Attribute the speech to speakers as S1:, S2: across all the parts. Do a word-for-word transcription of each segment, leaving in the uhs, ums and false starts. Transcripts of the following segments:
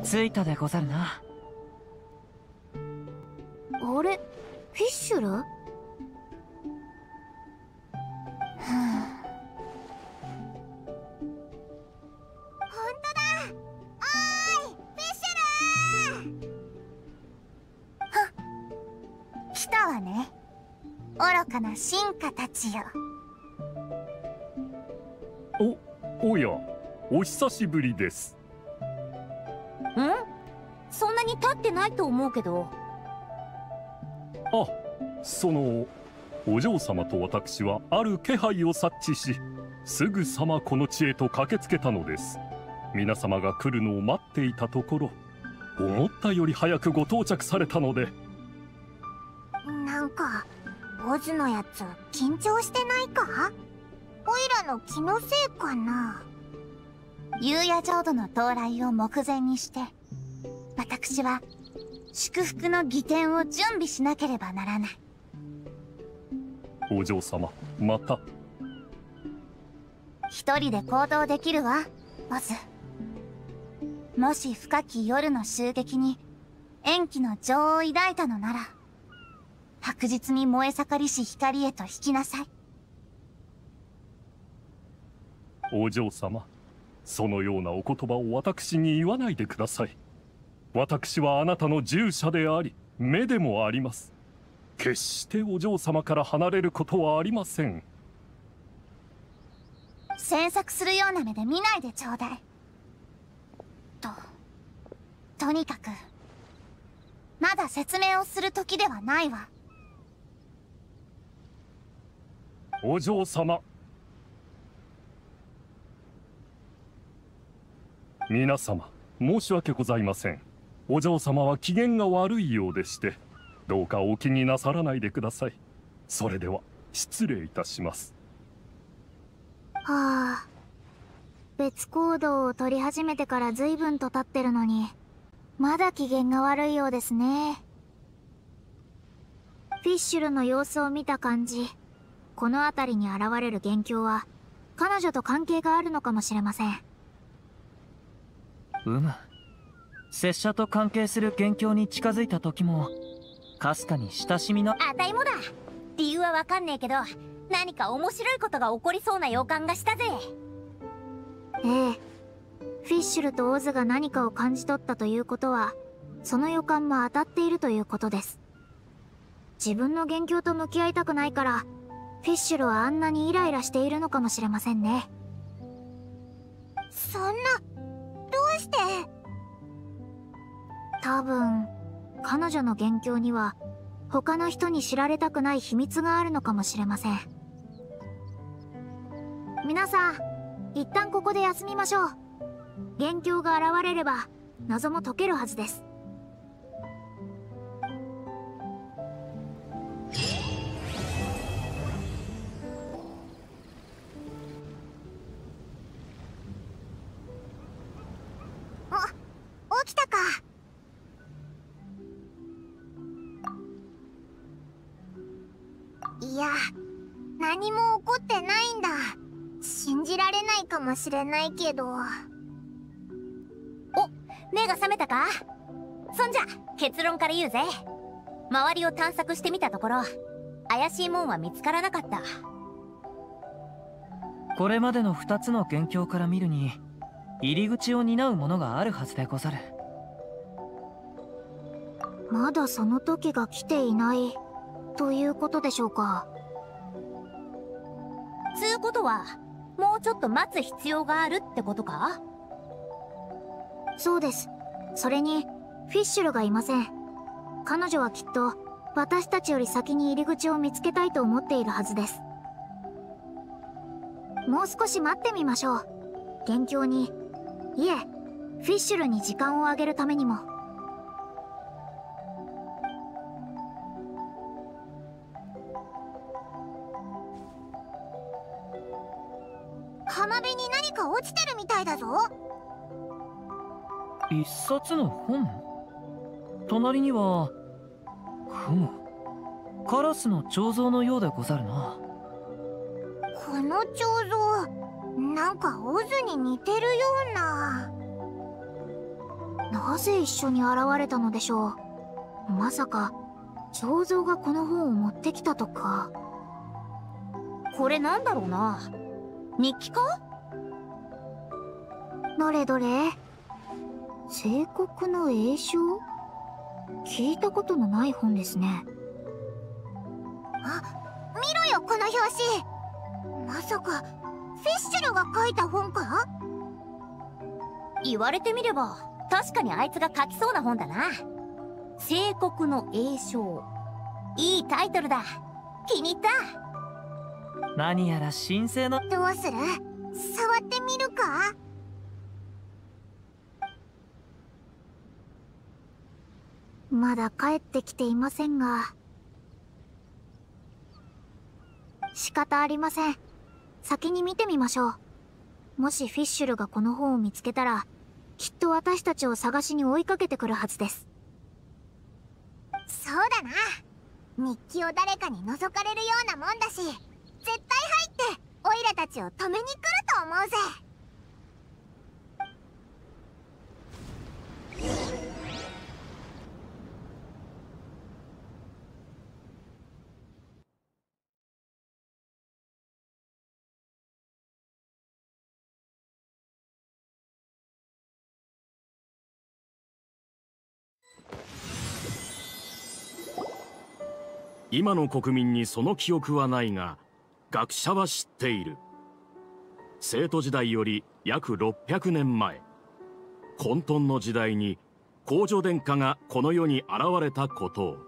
S1: 着いたでござるな。
S2: あれ、フィッシュル？はあ、ほんとだ。おーい、フィッシュル！はっ、来たわね、愚かな進化たちよ。
S3: お、おや、お久しぶりです。
S2: ん？そんなに経ってないと思うけど。
S3: あ、そのお嬢様と私はある気配を察知し、すぐさまこの地へと駆けつけたのです。皆様が来るのを待っていたところ、思ったより早くご到着されたので。
S2: なんかオズのやつ緊張してないか？オイラの気のせいかな。夕夜浄土の到来を目前にして、私は祝福の儀典を準備しなければならない。
S3: お嬢様、また。
S2: 一人で行動できるわ、オズ。もし深き夜の襲撃に縁起の情を抱いたのなら、白日に燃え盛りし光へと引きなさい。
S3: お嬢様、そのようなお言葉を私に言わないでください。私はあなたの従者であり、目でもあります。決してお嬢様から離れることはありません。
S2: 詮索するような目で見ないでちょうだい。と、とにかく、まだ説明をする時ではないわ。
S3: お嬢様。皆様、申し訳ございません。お嬢様は機嫌が悪いようでして、どうかお気になさらないでください。それでは失礼いたします。
S2: はあ、別行動を取り始めてから随分と経ってるのに、まだ機嫌が悪いようですね。フィッシュルの様子を見た感じ、この辺りに現れる元凶は彼女と関係があるのかもしれません。
S1: うむ、拙者と関係する元凶に近づいた時もかすかに親しみの。
S2: あたいもだ。理由はわかんねえけど、何か面白いことが起こりそうな予感がしたぜ。ええ、フィッシュルとオズが何かを感じ取ったということは、その予感も当たっているということです。自分の元凶と向き合いたくないから、フィッシュルはあんなにイライラしているのかもしれませんね。そんな、どうして？多分彼女の元凶には他の人に知られたくない秘密があるのかもしれません。皆さん、一旦ここで休みましょう。元凶が現れれば謎も解けるはずです。お、起きたか。いや、何も起こってないんだ。信じられないかもしれないけど。お、目が覚めたか？そんじゃ結論から言うぜ。周りを探索してみたところ、怪しいもんは見つからなかった。
S1: これまでのふたつの元凶から見るに、入り口を担うものがあるはずでござる。
S2: まだその時が来ていないということでしょうか。つうことは、もうちょっと待つ必要があるってことか？そうです。それにフィッシュルがいません。彼女はきっと私たちより先に入り口を見つけたいと思っているはずです。もう少し待ってみましょう。元凶に、いえ、フィッシュルに時間をあげるためにも。浜辺に何か落ちてるみたいだぞ。
S1: 一冊の本？隣には、ふむ、カラスの彫像のようでござるな。
S2: この彫像、なんかオズに似てるような。 なぜ一緒に現れたのでしょう。まさか彫像がこの本を持ってきたとか。
S4: これなんだろうな。日記か？
S2: どれどれ。聖国の栄唱？聞いたことのない本ですね。
S4: あ、見ろよこの表紙。まさかフィッシュルが書いた本か？言われてみれば確かにあいつが書きそうな本だな。聖国の栄唱、いいタイトルだ。気に入った。
S1: 何やら神聖な。
S4: どうする？触ってみるか？
S2: まだ帰ってきていませんが、仕方ありません。先に見てみましょう。もしフィッシュルがこの本を見つけたら、きっと私たちを探しに追いかけてくるはずです。
S4: そうだな。日記を誰かに覗かれるようなもんだし、絶対入ってオイラたちを止めに来ると思うぜ。
S3: 今の国民にその記憶はないが、学者は知っている。聖都時代より約ろっぴゃくねんまえ、混沌の時代に皇女殿下がこの世に現れたことを。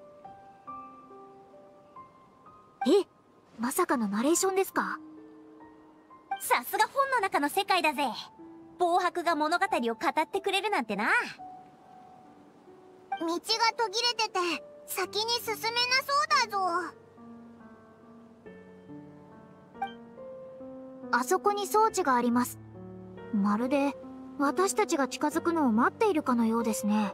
S2: え、まさかのナレーションですか？
S4: さすが本の中の世界だぜ。暴白が物語を語ってくれるなんてな。道が途切れてて先に進めなそうだぞ。
S2: あそこに装置があります。まるで私たちが近づくのを待っているかのようですね。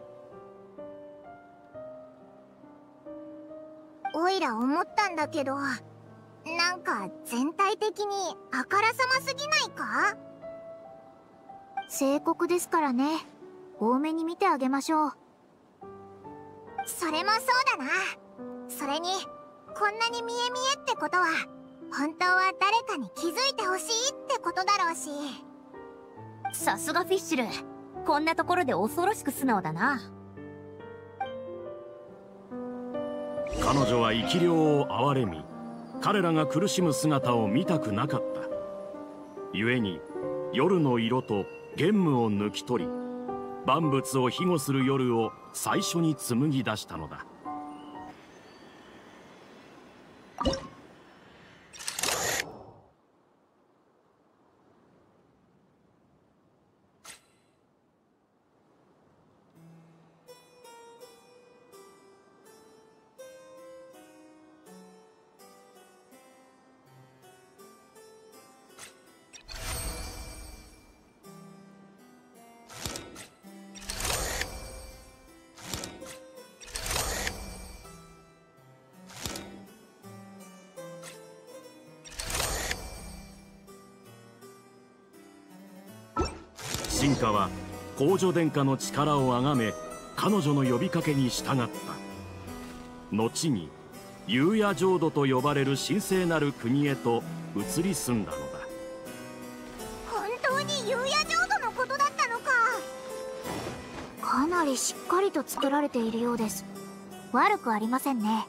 S4: おいら思ったんだけど、なんか全体的にあからさますぎないか？
S2: 聖国ですからね。多めに見てあげましょう。
S4: それもそうだな。それにこんなに見え見えってことは本当は誰かに気づいてほしいってことだろうし。さすがフィッシュル、こんなところで恐ろしく素直だな。
S3: 彼女は生き霊を憐れみ、彼らが苦しむ姿を見たくなかった。故に夜の色と玄武を抜き取り、万物を庇護する夜を最初に紡ぎ出したのだ。進化は皇女殿下の力を崇め、彼女の呼びかけに従った。後に幽夜浄土と呼ばれる神聖なる国へと移り住んだのだ。
S4: 本当に幽夜浄土のことだったのか。
S2: かなりしっかりと作られているようです。悪くありませんね。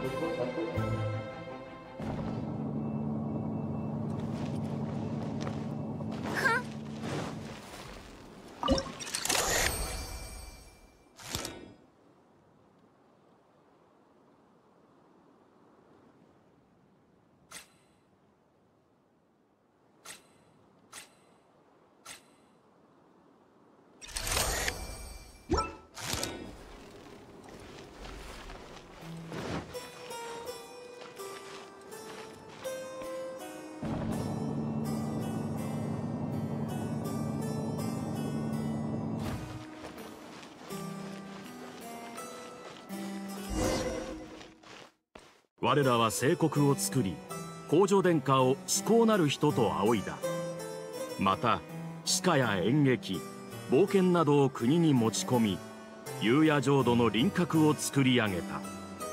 S5: 我らは聖国を作り、皇女殿下を至高なる人と仰いだ。また詩歌や演劇、冒険などを国に持ち込み、優雅浄土の輪郭を作り上げた。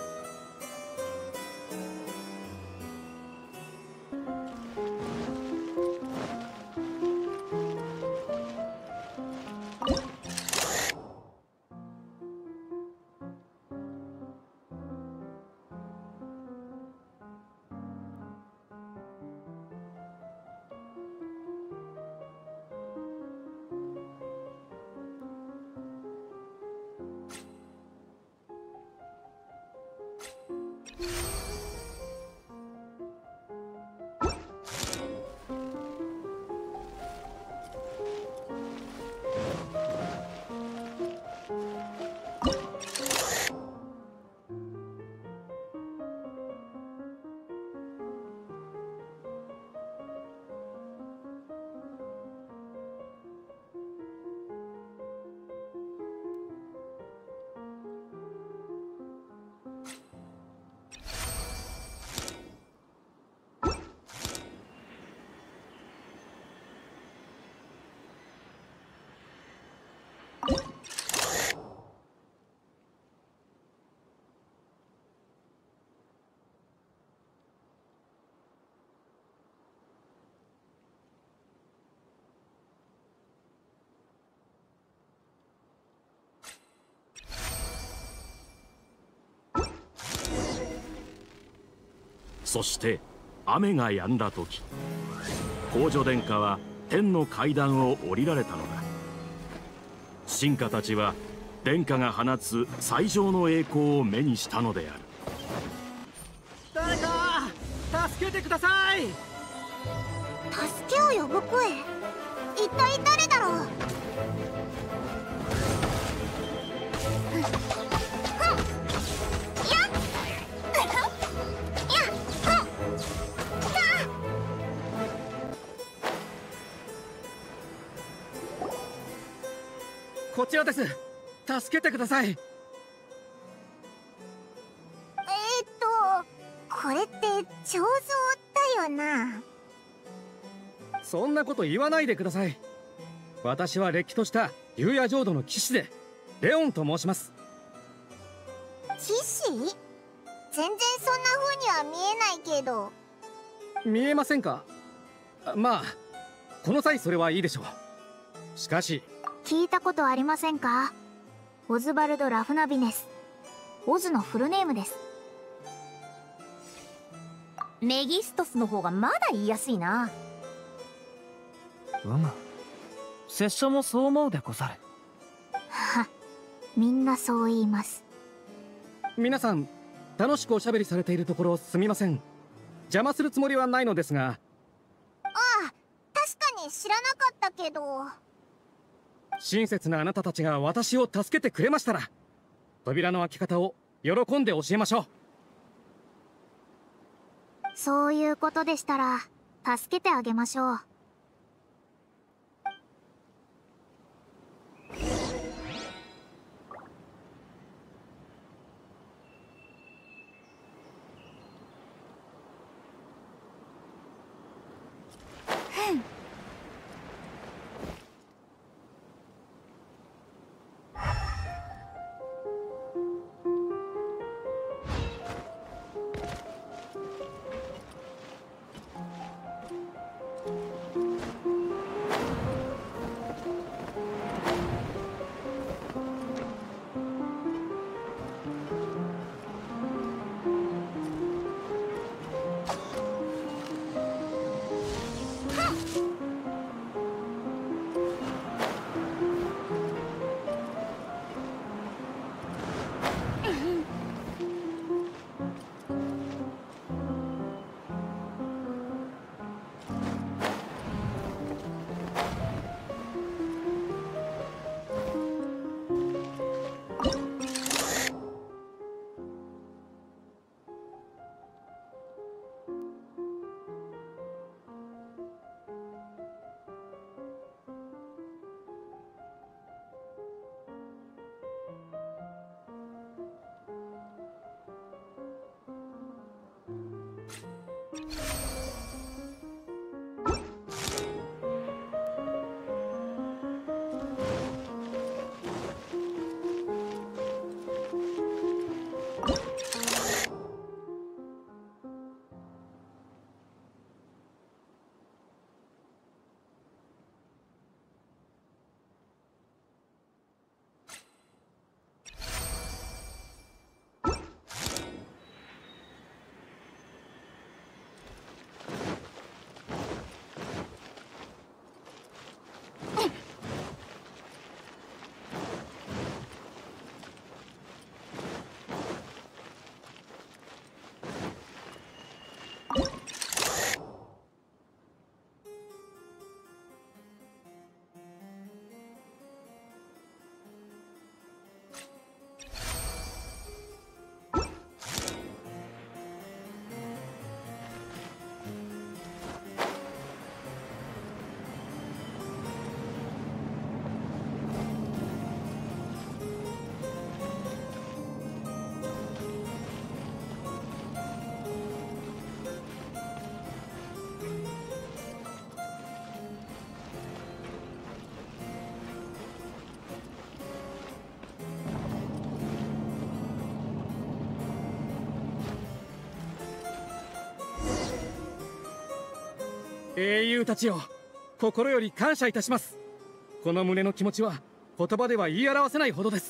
S5: そして雨が止んだ時、皇女殿下は天の階段を降りられたのだ。臣下たちは殿下が放つ最上の栄光を目にしたのである。
S1: 誰か助けてください。
S4: 助けを呼ぶ声、一体誰だろう。
S1: こちらです。助けてください。
S4: えーっとこれって彫像だよな。
S1: そんなこと言わないでください。私はれっきとした優雅浄土の騎士でレオンと申します。
S4: 騎士？全然そんな風には見えないけど。
S1: 見えませんか？まあこの際それはいいでしょう。しかし
S2: 聞いたことありませんか？オズバルド・ラフナビネス。オズのフルネームです。 メギストスの方がまだ言いやすいな。
S1: うむ、拙者もそう思うでござる。
S2: は、みんなそう言います。
S1: 皆さん楽しくおしゃべりされているところすみません。邪魔するつもりはないのですが。
S4: ああ、確かに知らなかったけど。
S1: 親切なあなたたちが私を助けてくれましたら、扉の開け方を喜んで教えましょう。
S2: そういうことでしたら助けてあげましょう。
S6: 英雄たちよ、心より感謝いたします。この胸の気持ちは言葉では言い表せないほどです。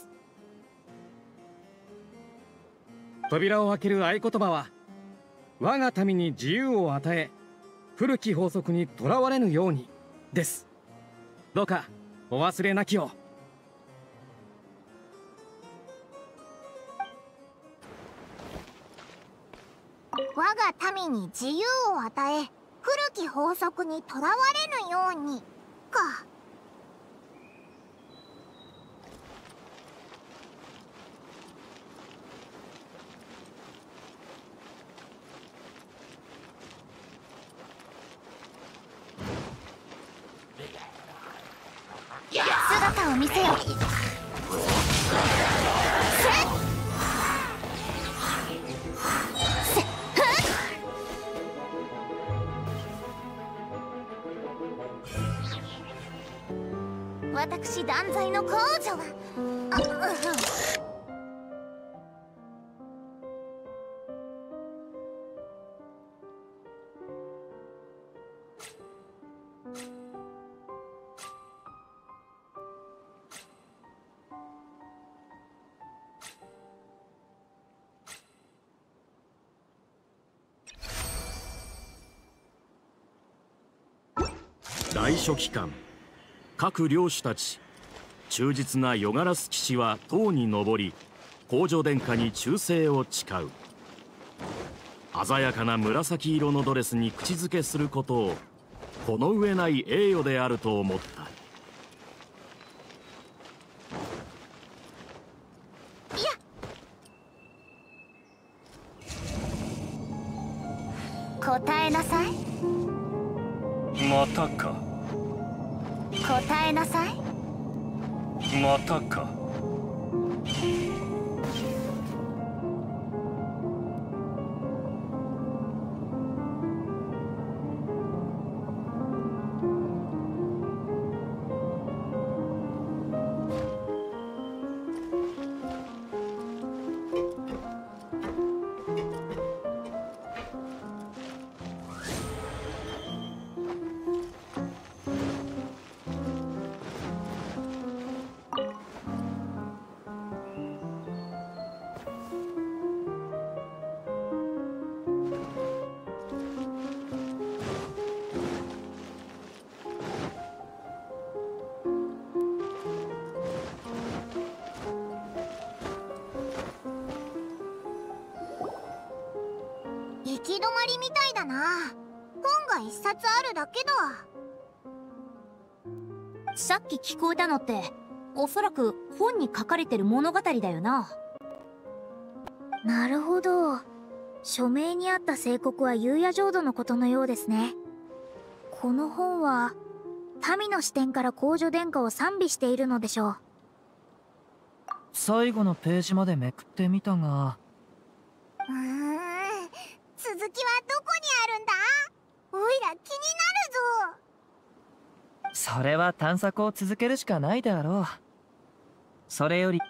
S6: 扉を開ける合言葉は、我が民に自由を与え、古き法則にとらわれぬようにです。どうかお忘れなきを。
S4: 我が民に自由を与え、古き法則にとらわれぬようにか。姿を見せよ。私断罪の公女はあう
S5: 大書記官、各領主たち、忠実なヨガラス騎士は塔に登り、皇女殿下に忠誠を誓う。鮮やかな紫色のドレスに口づけすることをこの上ない栄誉であると思った。
S4: 答えなさい。
S3: またか。
S4: 答えなさい。
S3: またか。
S4: 行き止まりみたいだな。本が一冊あるだけだ。
S2: さっき聞こえたのっておそらく本に書かれてる物語だよな。
S4: なるほど。署名にあった聖国は裕也浄土のことのようですね。この本は民の視点から皇女殿下を賛美しているのでしょう。
S1: 最後のページまでめくってみたが、
S4: うーん、続きはどこにあるん
S1: それは探索を続けるしかないであろう。それより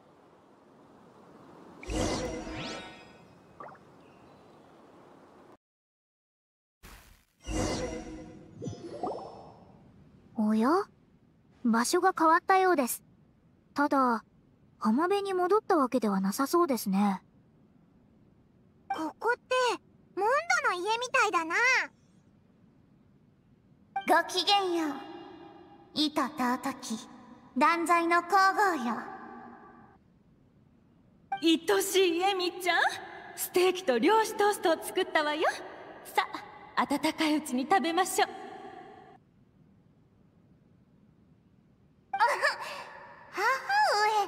S2: おや？場所が変わったようです。ただ、浜辺に戻ったわけではなさそうですね。
S4: ここってモンドの家みたいだな。
S7: ごきげんよう。意図尊き断罪の皇后よ。
S8: 愛しいエミちゃん、ステーキと漁師トーストを作ったわよ。さあ、温かいうちに食べましょう。
S7: 母上。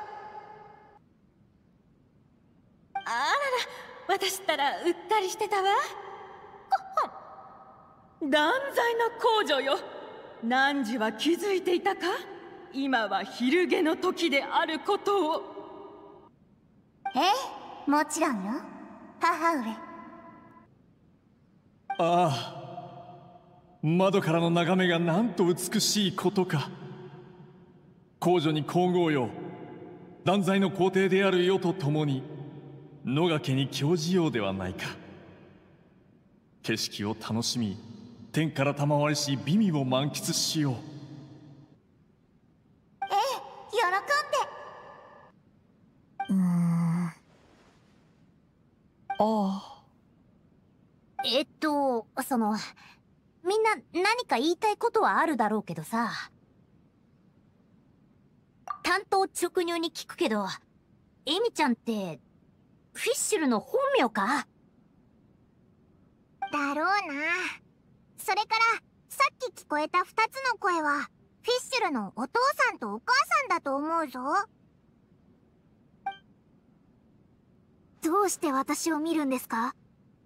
S8: あらら、私ったらうっかりしてたわ。ほほん。断罪の皇女よ。汝は気づいていたか？今は昼下の時であることを。
S7: ええ、もちろんよ、母上。
S9: ああ、窓からの眺めがなんと美しいことか。皇女に皇后よ、断罪の皇帝であるよと共に野が家に教じようではないか。景色を楽しみ、天から賜りし美味を満喫しよう。
S7: ええ、喜んで。
S2: うーん。
S1: ああ。
S2: えっと、その、みんな何か言いたいことはあるだろうけどさ。単刀直入に聞くけど、エミちゃんって、フィッシュルの本名か？
S4: だろうな。それからさっき聞こえた二つの声はフィッシュルのお父さんとお母さんだと思うぞ。
S2: どうして私を見るんですか？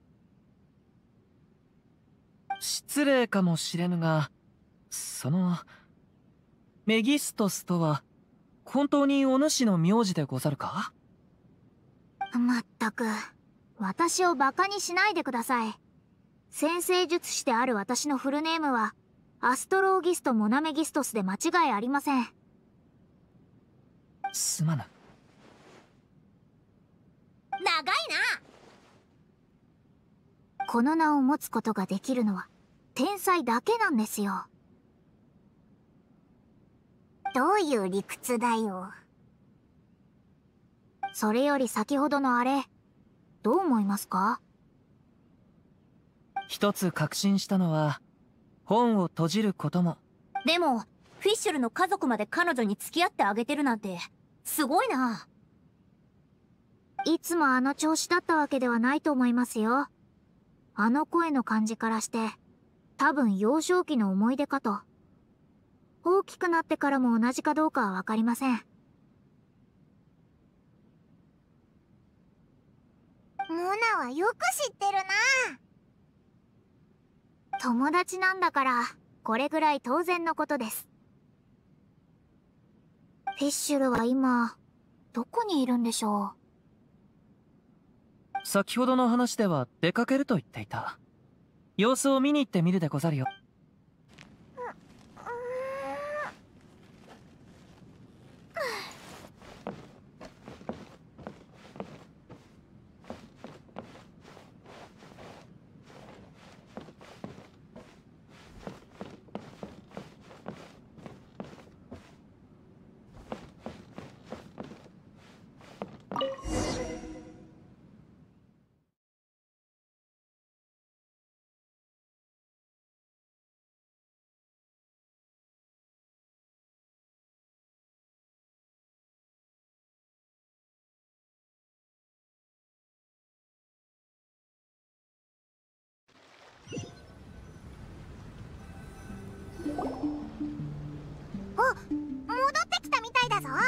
S1: 失礼かもしれぬが、そのメギストスとは本当にお主の名字でござるか？
S2: まったく、私をバカにしないでください。占星術師である私のフルネームはアストローギスト・モナメギストスで間違いありません。
S1: すまぬ。
S2: 長いな。この名を持つことができるのは天才だけなんですよ。
S4: どういう理屈だよ。
S2: それより先ほどのあれ、どう思いますか？
S1: 一つ確信したのは、本を閉じることも。
S2: でも、フィッシュルの家族まで彼女に付き合ってあげてるなんて、すごいな。いつもあの調子だったわけではないと思いますよ。あの声の感じからして、多分幼少期の思い出かと。大きくなってからも同じかどうかはわかりません。
S4: モナはよく知ってるな。
S2: 友達なんだから、これぐらい当然のことです。フィッシュルは今、どこにいるんでしょ
S1: う。先ほどの話では出かけると言っていた。様子を見に行ってみるでござるよ。
S4: あ、戻ってきたみたいだぞ。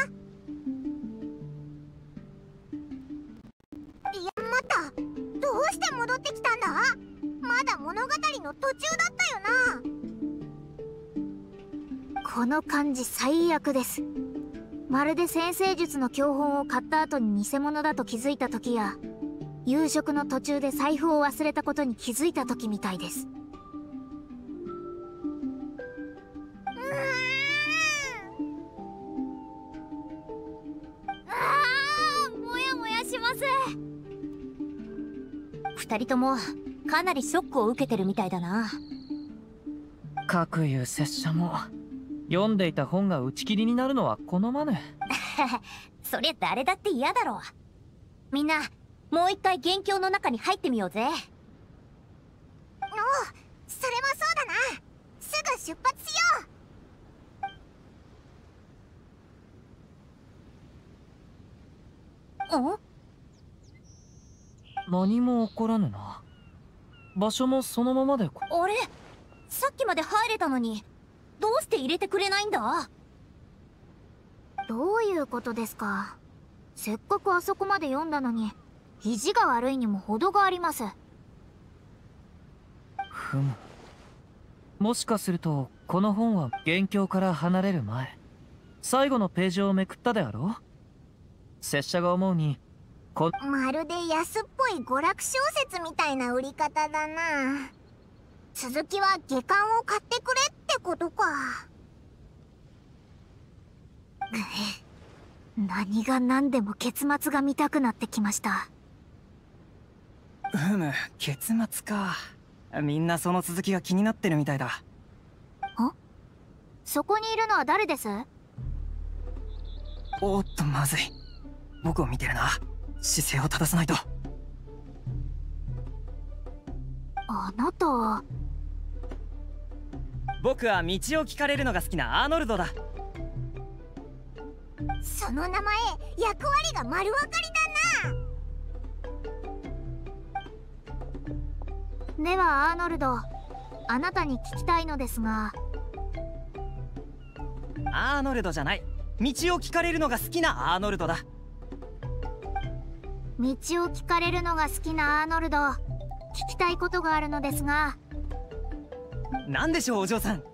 S4: いや、待った。どうして戻ってきたんだ？まだ物語の途中だったよ
S2: な。この感じ最悪です。まるで占星術の教本を買った後に偽物だと気づいた時や、夕食の途中で財布を忘れたことに気づいた時みたいです。
S4: うーん
S2: 二人ともかなりショックを受けてるみたいだな。
S1: かくいう拙者も読んでいた本が打ち切りになるのは好まぬ。
S2: そりゃ誰だって嫌だろう。みんなもう一回元凶の中に入ってみようぜ。
S4: おう、それもそうだな。すぐ出発しよ
S2: う。お？
S1: 何も起こらぬな。場所もそのままで。
S2: あれ、さっきまで入れたのにどうして入れてくれないんだ？どういうことですか。せっかくあそこまで読んだのに意地が悪いにも程があります。
S1: ふむ。もしかするとこの本は元凶から離れる前、最後のページをめくったであろう。拙者が思うにこ
S4: まるで安っぽい娯楽小説みたいな売り方だな。続きは下巻を買ってくれってことか。
S2: 何が何でも結末が見たくなってきました。
S10: ふむ、結末か。みんなその続きが気になってるみたいだ。
S2: あ、そこにいるのは誰です？
S10: おっとまずい。僕を見てるな。姿勢を正さないと。
S2: あなた。
S10: 僕は道を聞かれるのが好きなアーノルドだ。
S4: その名前、役割が丸分かりだな。
S2: ではアーノルド、あなたに聞きたいのですが。
S10: アーノルドじゃない。道を聞かれるのが好きなアーノルドだ。
S2: 道を聞かれるのが好きなアーノルド、聞きたいことがあるのですが。
S10: 何でしょうお嬢さん。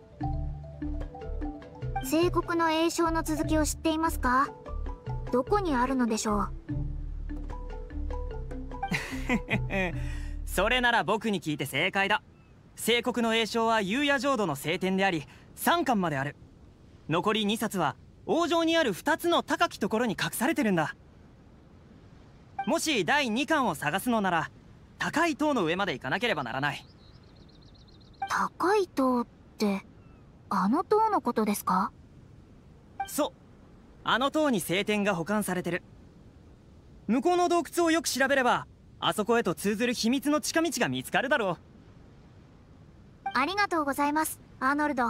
S2: 聖国の栄唱の続きを知っていますか？どこにあるのでしょう？
S10: それなら僕に聞いて正解だ。聖国の栄唱は幽夜浄土の聖典でありさんかんまである。残りにさつは王城にあるふたつの高きところに隠されてるんだ。もしだいにかんを探すのなら高い塔の上まで行かなければならない。
S2: 高い塔ってあの塔のことですか？
S10: そう、あの塔に聖典が保管されてる。向こうの洞窟をよく調べればあそこへと通ずる秘密の近道が見つかるだろう。
S2: ありがとうございますアーノルド。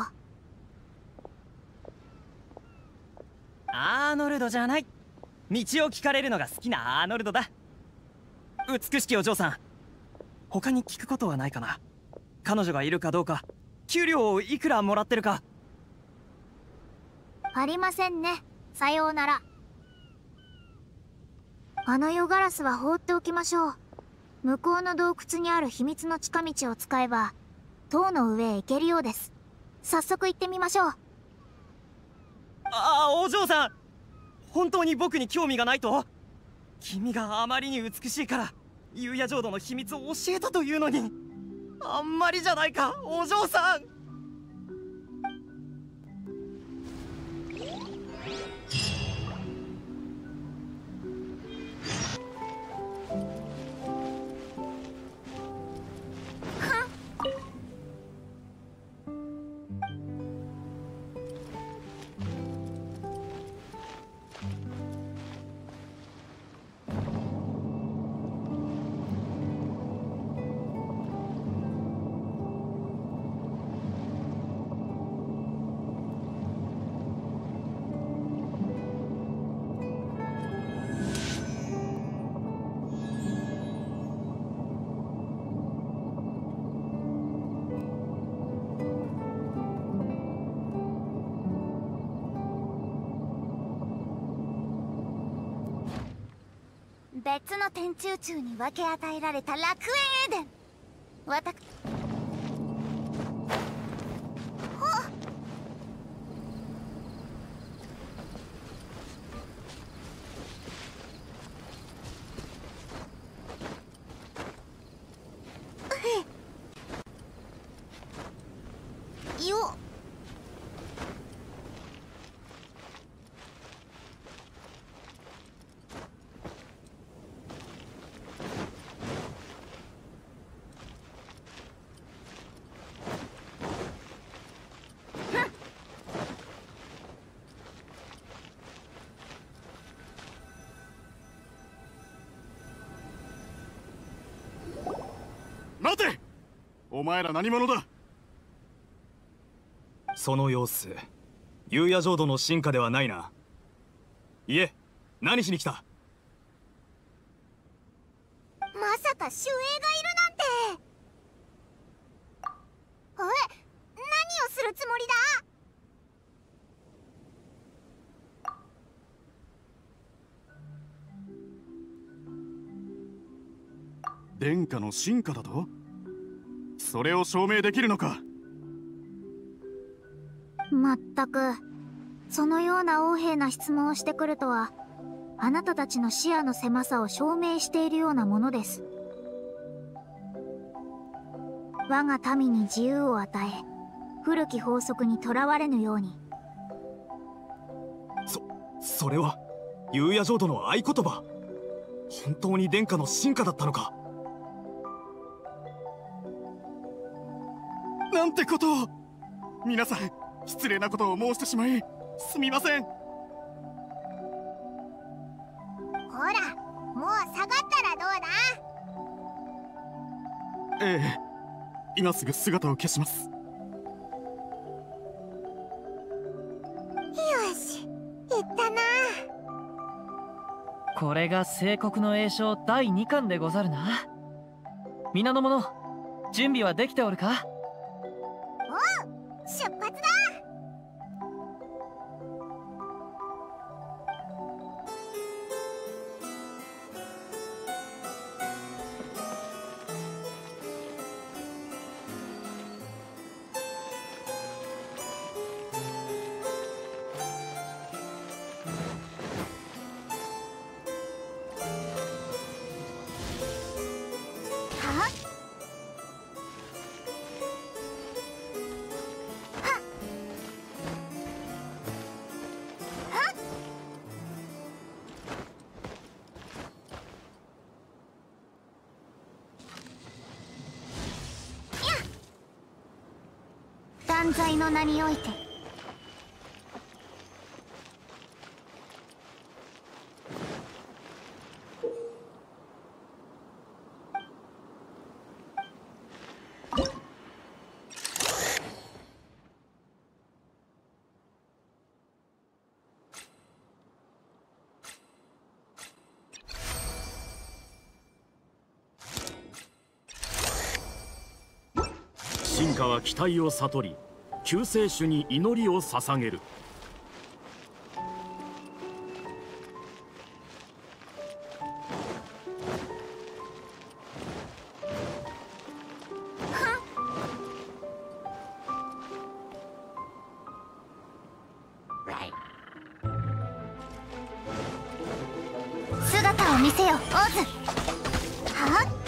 S10: アーノルドじゃない。道を聞かれるのが好きなアーノルドだ。美しきお嬢さん、他に聞くことはないかな。彼女がいるかどうか、給料をいくらもらってるか。
S2: ありませんね。さようなら。あの夜ガラスは放っておきましょう。向こうの洞窟にある秘密の近道を使えば塔の上へ行けるようです。早速行ってみましょう。
S10: ああ、お嬢さん、本当に僕に興味がないと？君があまりに美しいから幽夜浄土の秘密を教えたというのに、あんまりじゃないかお嬢さん。
S4: 別の天中宙に分け与えられた楽園エデン。わたくよっ。
S11: 待て、お前ら何者だ。
S12: その様子、幽夜浄土の進化ではないな。いえ、何しに来た。
S4: まさか守衛がいるなんて。おい、何をするつもりだ。
S11: 殿下の進化だと？それを証明できるのか？
S2: まったく、そのような横柄な質問をしてくるとは、あなたたちの視野の狭さを証明しているようなものです。我が民に自由を与え、古き法則にとらわれぬように。
S12: そ、それは幽夜浄土の合言葉。本当に殿下の進化だったのか。
S11: なんてことを。皆さん、失礼なことを申してしまいすみません。
S4: ほら、もう下がったらどうだ。
S11: ええ、今すぐ姿を消します。
S4: よし、いったな。
S1: これが聖国の栄唱だいにかんでござるな。皆の者、準備はできておるか？
S4: おう、出発だ。断罪の名において。
S5: 進化は期待を悟り、救世主に祈りを捧げる。
S4: 姿を見せよ、オズ。はっ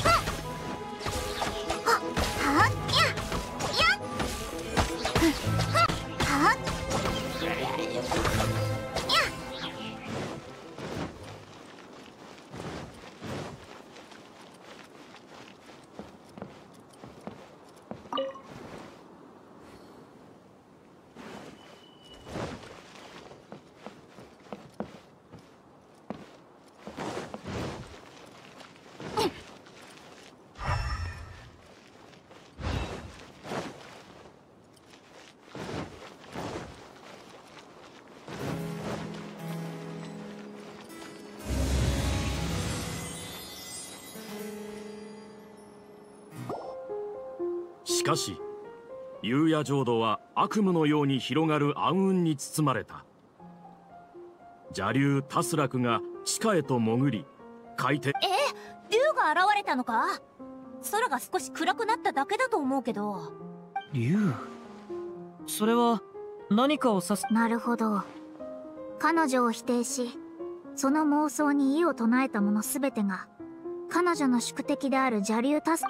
S5: しかし幽夜浄土は悪夢のように広がる暗雲に包まれた。邪竜タスラクが地下へと潜り、海底。
S2: え、竜が現れたのか？空が少し暗くなっただけだと思うけど。
S1: 竜？それは何かを指す。
S2: なるほど。彼女を否定し、その妄想に異を唱えた者すべてが彼女の宿敵である邪竜タス。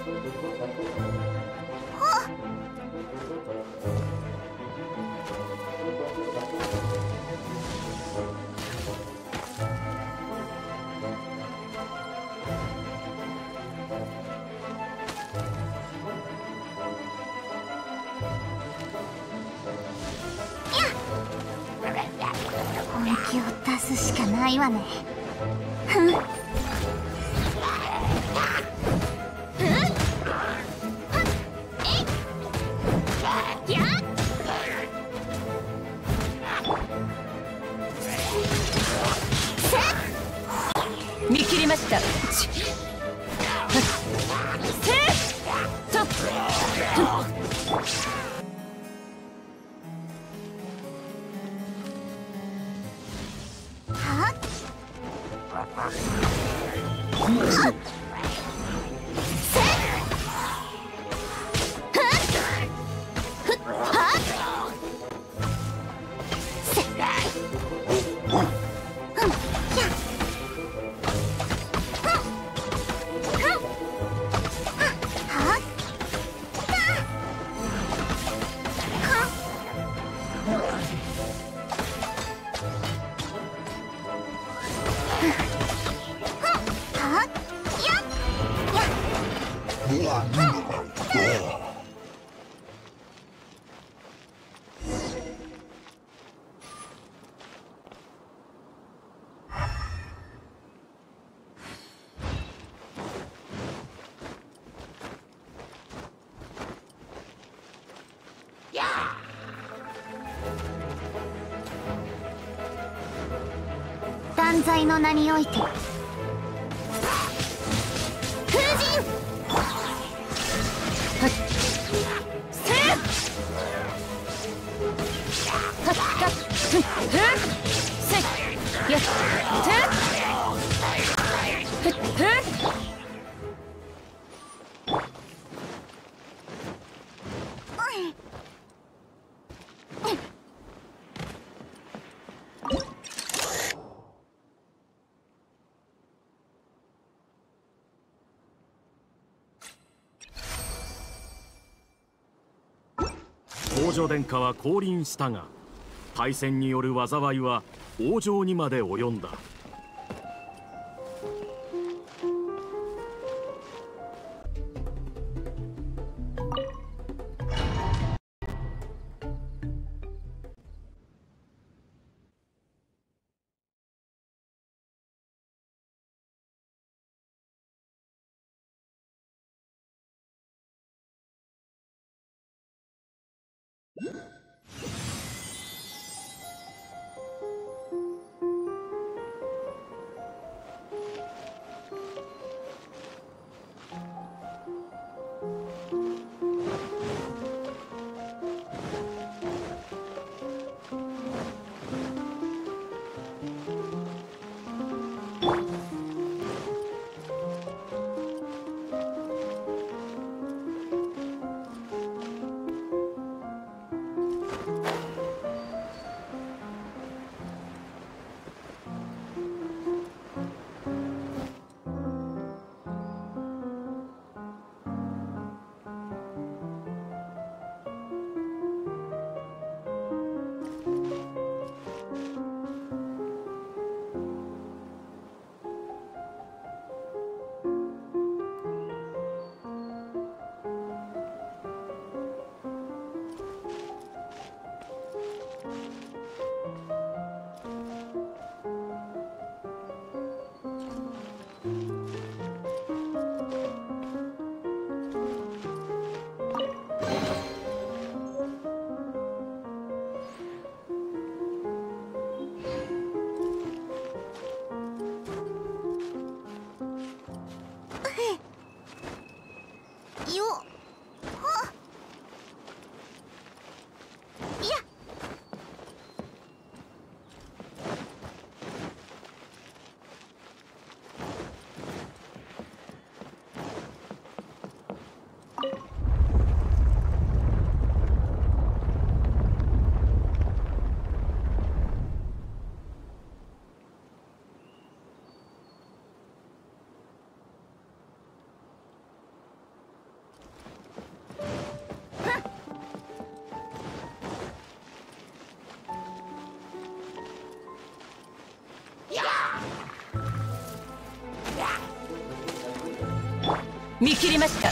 S7: 本気を出すしかないわね。ふん。
S8: 見切りました。
S7: 断罪の名において封刃
S5: 王女殿下は降臨したが、大戦による災いは王城にまで及んだ。
S8: 見切りました。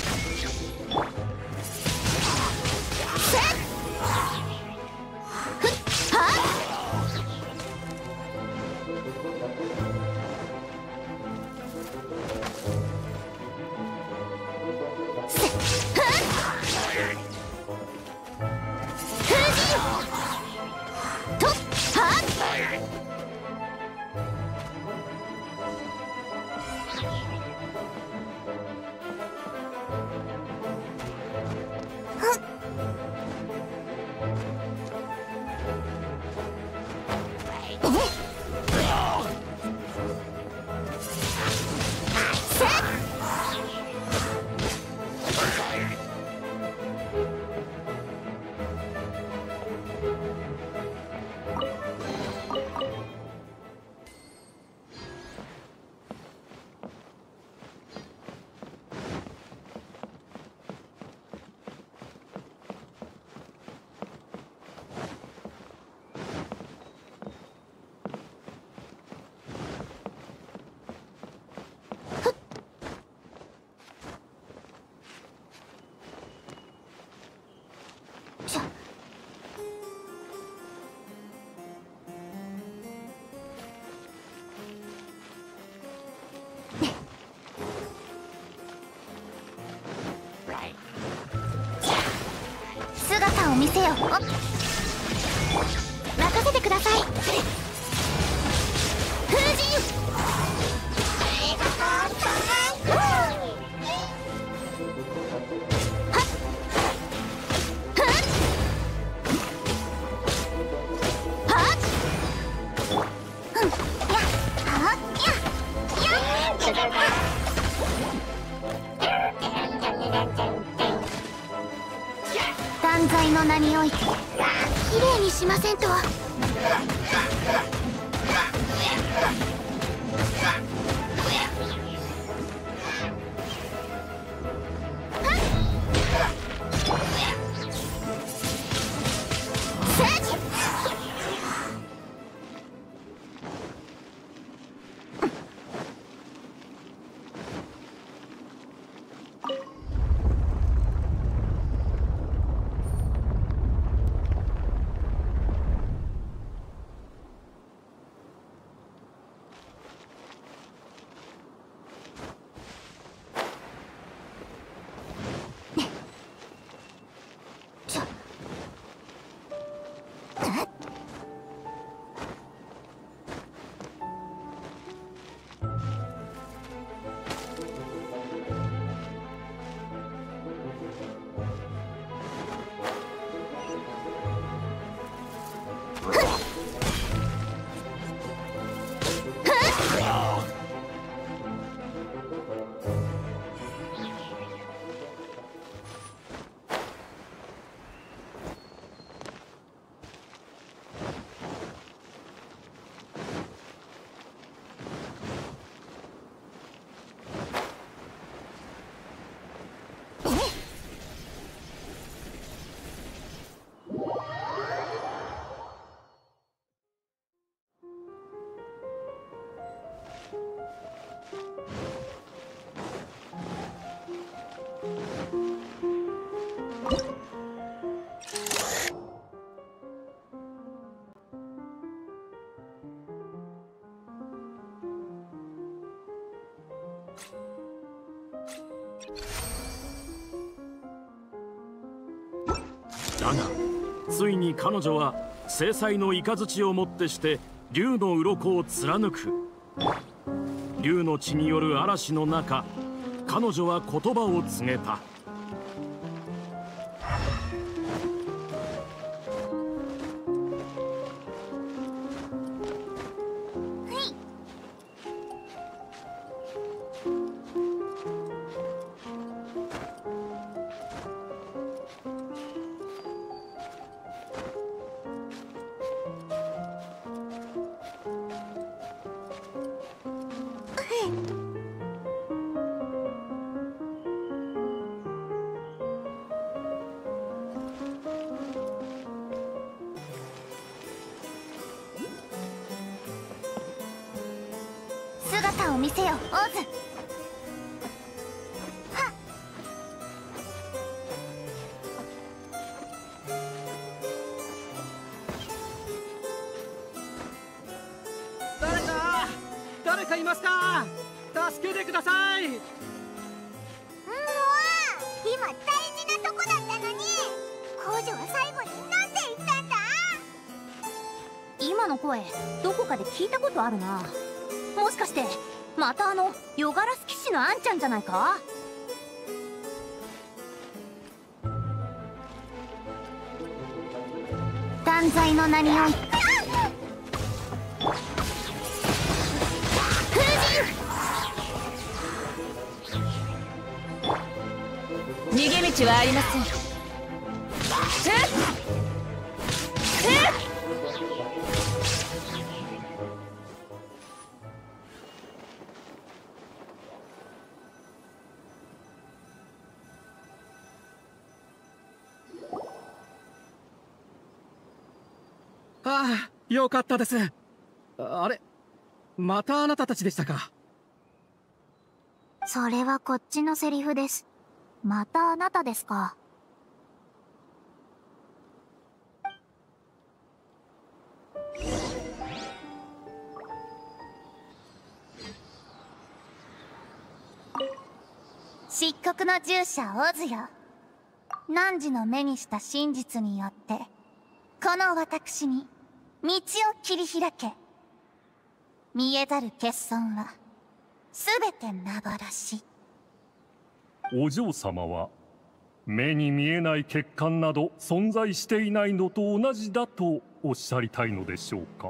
S4: 姿を見せよ。任せてください。風神断罪の名においてきれいにしませんと。
S5: だがついに彼女は制裁の雷をもってして竜の鱗を貫く。竜の血による嵐の中、彼女は言葉を告げた。
S4: 姿を見せよ、オズ。はっ
S6: 誰かいますか？助けてください。もう
S4: 今大事なとこだったのに、工女は最後に何て言ったんだ？
S2: 今の声どこかで聞いたことあるな。もしかしてまたあのヨガラス騎士のあんちゃんじゃないか？
S7: 断罪の名において
S8: 逃げ道はありません。
S6: ああ、よかったです。あれ、またあなたたちでしたか。
S2: それはこっちのセリフです。またあなたですか。
S7: 漆黒の従者オズよ。汝の目にした真実によってこの私に道を切り開け。見えざる欠損はすべて幻。
S3: お嬢様は目に見えない欠陥など存在していないのと同じだとおっしゃりたいのでしょうか。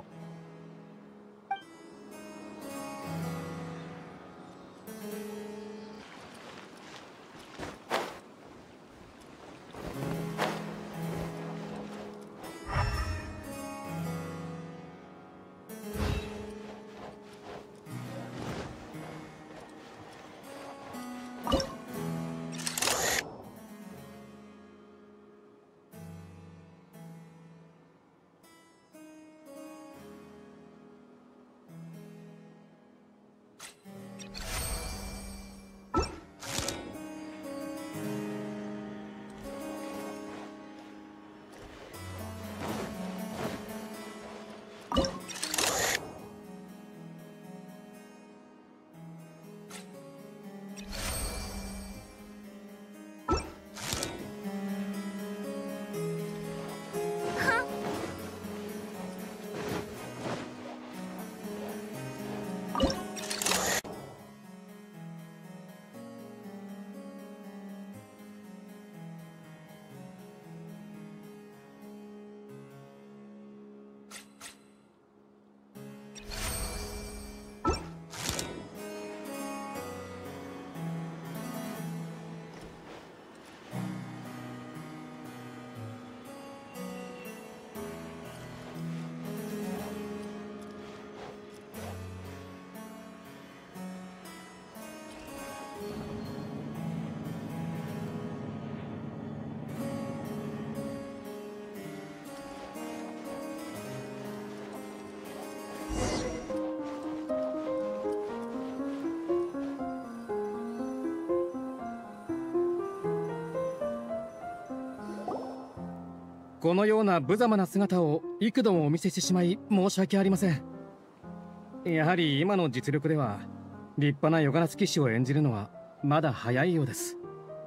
S6: このような無様な姿を幾度もお見せしてしまい申し訳ありません。やはり今の実力では立派なヨガラス騎士を演じるのはまだ早いようです。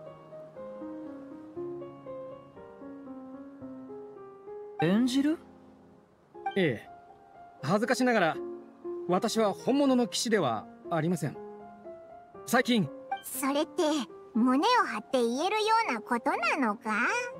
S1: 演じる？
S6: ええ、恥ずかしながら私は本物の騎士ではありません。最近
S4: それって胸を張って言えるようなことなのか？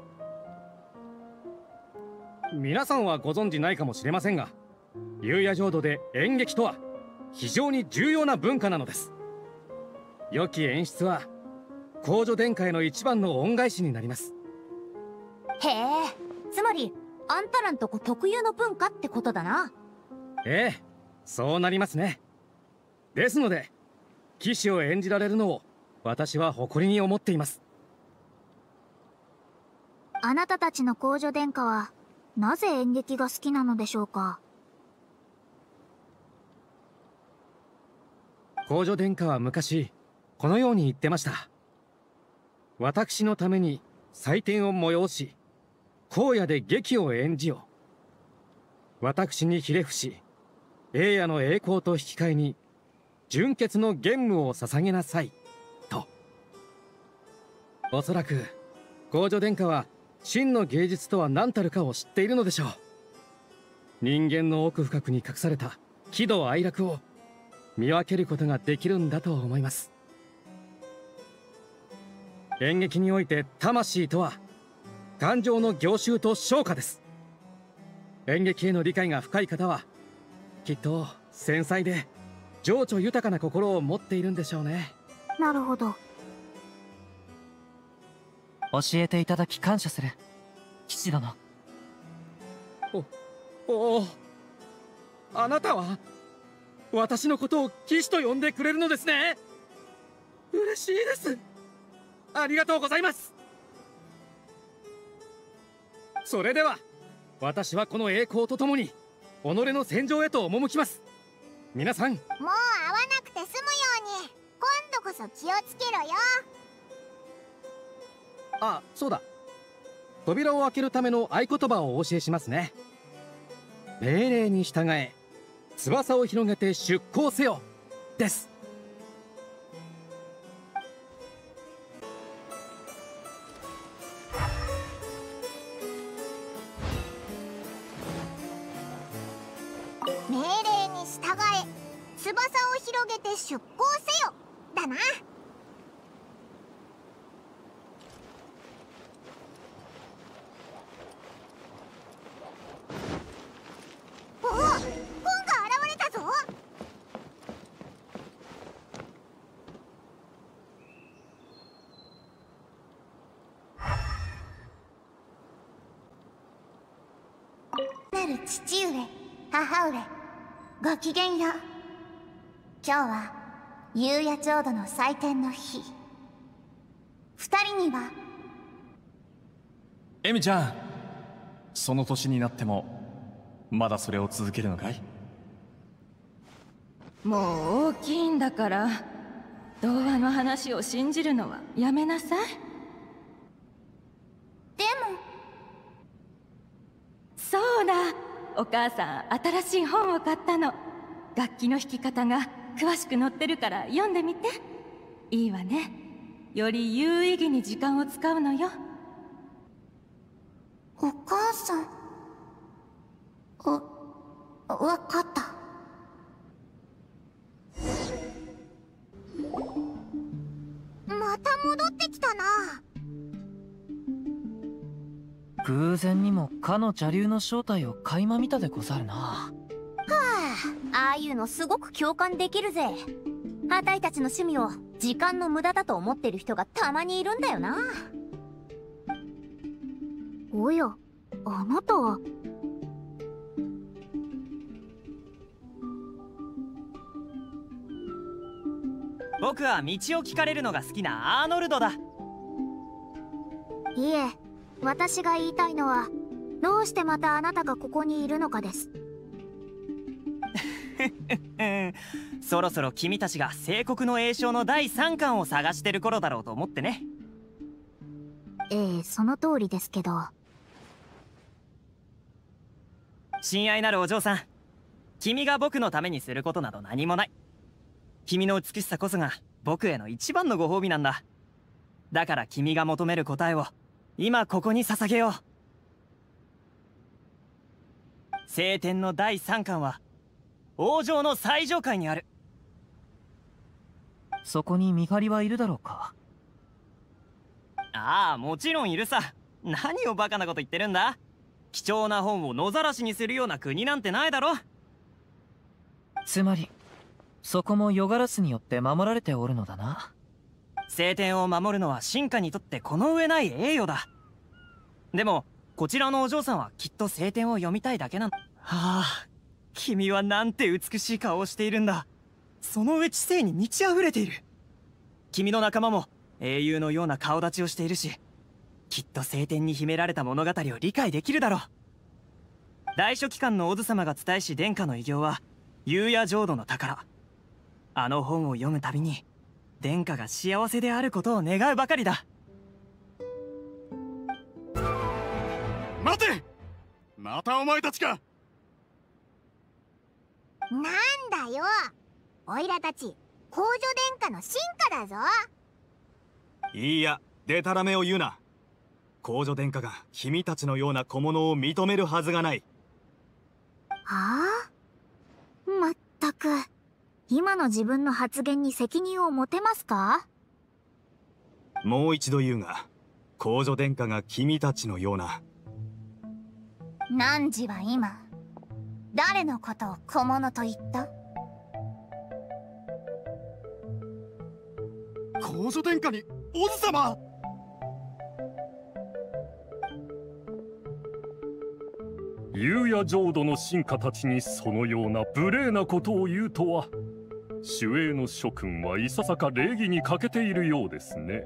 S6: 皆さんはご存知ないかもしれませんが、裕也浄土で演劇とは非常に重要な文化なのです。良き演出は公女殿下への一番の恩返しになります。
S2: へえ、つまりあんたらんとこ特有の文化ってことだな。
S6: ええ、そうなりますね。ですので騎士を演じられるのを私は誇りに思っています。
S2: あなたたちの公女殿下はなぜ演劇が好きなのでしょうか。
S6: 公女殿下は昔このように言ってました。私のために祭典を催し、荒野で劇を演じよ。私にひれ伏し、栄夜の栄光と引き換えに純潔の玄武を捧げなさいと。おそらく皇女殿下は真の芸術とは何たるかを知っているのでしょう。人間の奥深くに隠された喜怒哀楽を見分けることができるんだと思います。演劇において魂とは感情の凝集と昇華です。演劇への理解が深い方はきっと繊細で情緒豊かな心を持っているんでしょうね。
S2: なるほど。
S1: 教えていただき感謝する、騎士殿。
S6: おおお、あなたは私のことを騎士と呼んでくれるのですね。嬉しいです。ありがとうございます。それでは私はこの栄光とともに己の戦場へと赴きます。皆さん、もう
S4: 会わなくて済むように今度こそ気をつけろよ。
S6: あ、そうだ。扉を開けるための合言葉をお教えしますね。命令に従え、翼を広げて出航せよです。
S4: 命令に従え、翼を広げて出航せよだな。おお、本が現れたぞ。
S7: なる父上、母上、ごきげんよう。今日は夕夜浄土の祭典の日。二人には
S9: エミちゃん、その年になってもまだそれを続けるのかい？
S8: もう大きいんだから、童話の話を信じるのはやめなさい。
S7: でも
S8: そうだ、お母さん新しい本を買ったの。楽器の弾き方が詳しく載ってるから読んでみて。いいわね。より有意義に時間を使うのよ。
S7: お母さん、お、わかった。
S4: また戻ってきたな。
S1: 偶然にもかの邪竜の正体を垣間見たでござるな。は
S2: あ、ああいうのすごく共感できるぜ。あたいたちの趣味を時間の無駄だと思ってる人がたまにいるんだよな。
S4: おや、あなたは。
S10: 僕は道を聞かれるのが好きなアーノルドだ。
S4: いえ、私が言いたいのはどうしてまたあなたがここにいるのかです。
S10: そろそろ君たちが聖国の栄翔のだいさんかんを探してる頃だろうと思ってね。
S4: ええ、その通りですけど。
S10: 親愛なるお嬢さん、君が僕のためにすることなど何もない。君の美しさこそが僕への一番のご褒美なんだ。だから君が求める答えを今ここに捧げよう。聖典のだいさんかんは王城の最上階にある。
S1: そこに見張りはいるだろうか？
S10: ああ、もちろんいるさ。何をバカなこと言ってるんだ。貴重な本を野ざらしにするような国なんてないだろ。
S1: つまりそこも夜ガラスによって守られておるのだな。
S10: 聖典を守るのは臣下にとってこの上ない栄誉だ。でもこちらのお嬢さんはきっと聖典を読みたいだけなんだ。はあ、君はなんて美しい顔をしているんだ。その上知性に満ち溢れている。君の仲間も英雄のような顔立ちをしているし、きっと聖典に秘められた物語を理解できるだろう。大書記官のオズ様が伝えし殿下の偉業は夕夜浄土の宝。あの本を読むたびに殿下が幸せであることを願うばかりだ。
S11: 待て！またお前たちか。
S4: なんだよ、 オイラたち公女殿下の進化だぞ。
S12: いいや、デタラメを言うな。公女殿下が君たちのような小物を認めるはずがない。
S2: はあ、まったく今の自分の発言に責任を持てますか？
S12: もう一度言うが、公女殿下が君たちのような。
S7: 汝は今誰のことを小物と言った？
S11: 公女殿下にオズ様。
S3: 裕也浄土の臣下たちにそのような無礼なことを言うとは、守衛の諸君はいささか礼儀に欠けているようですね。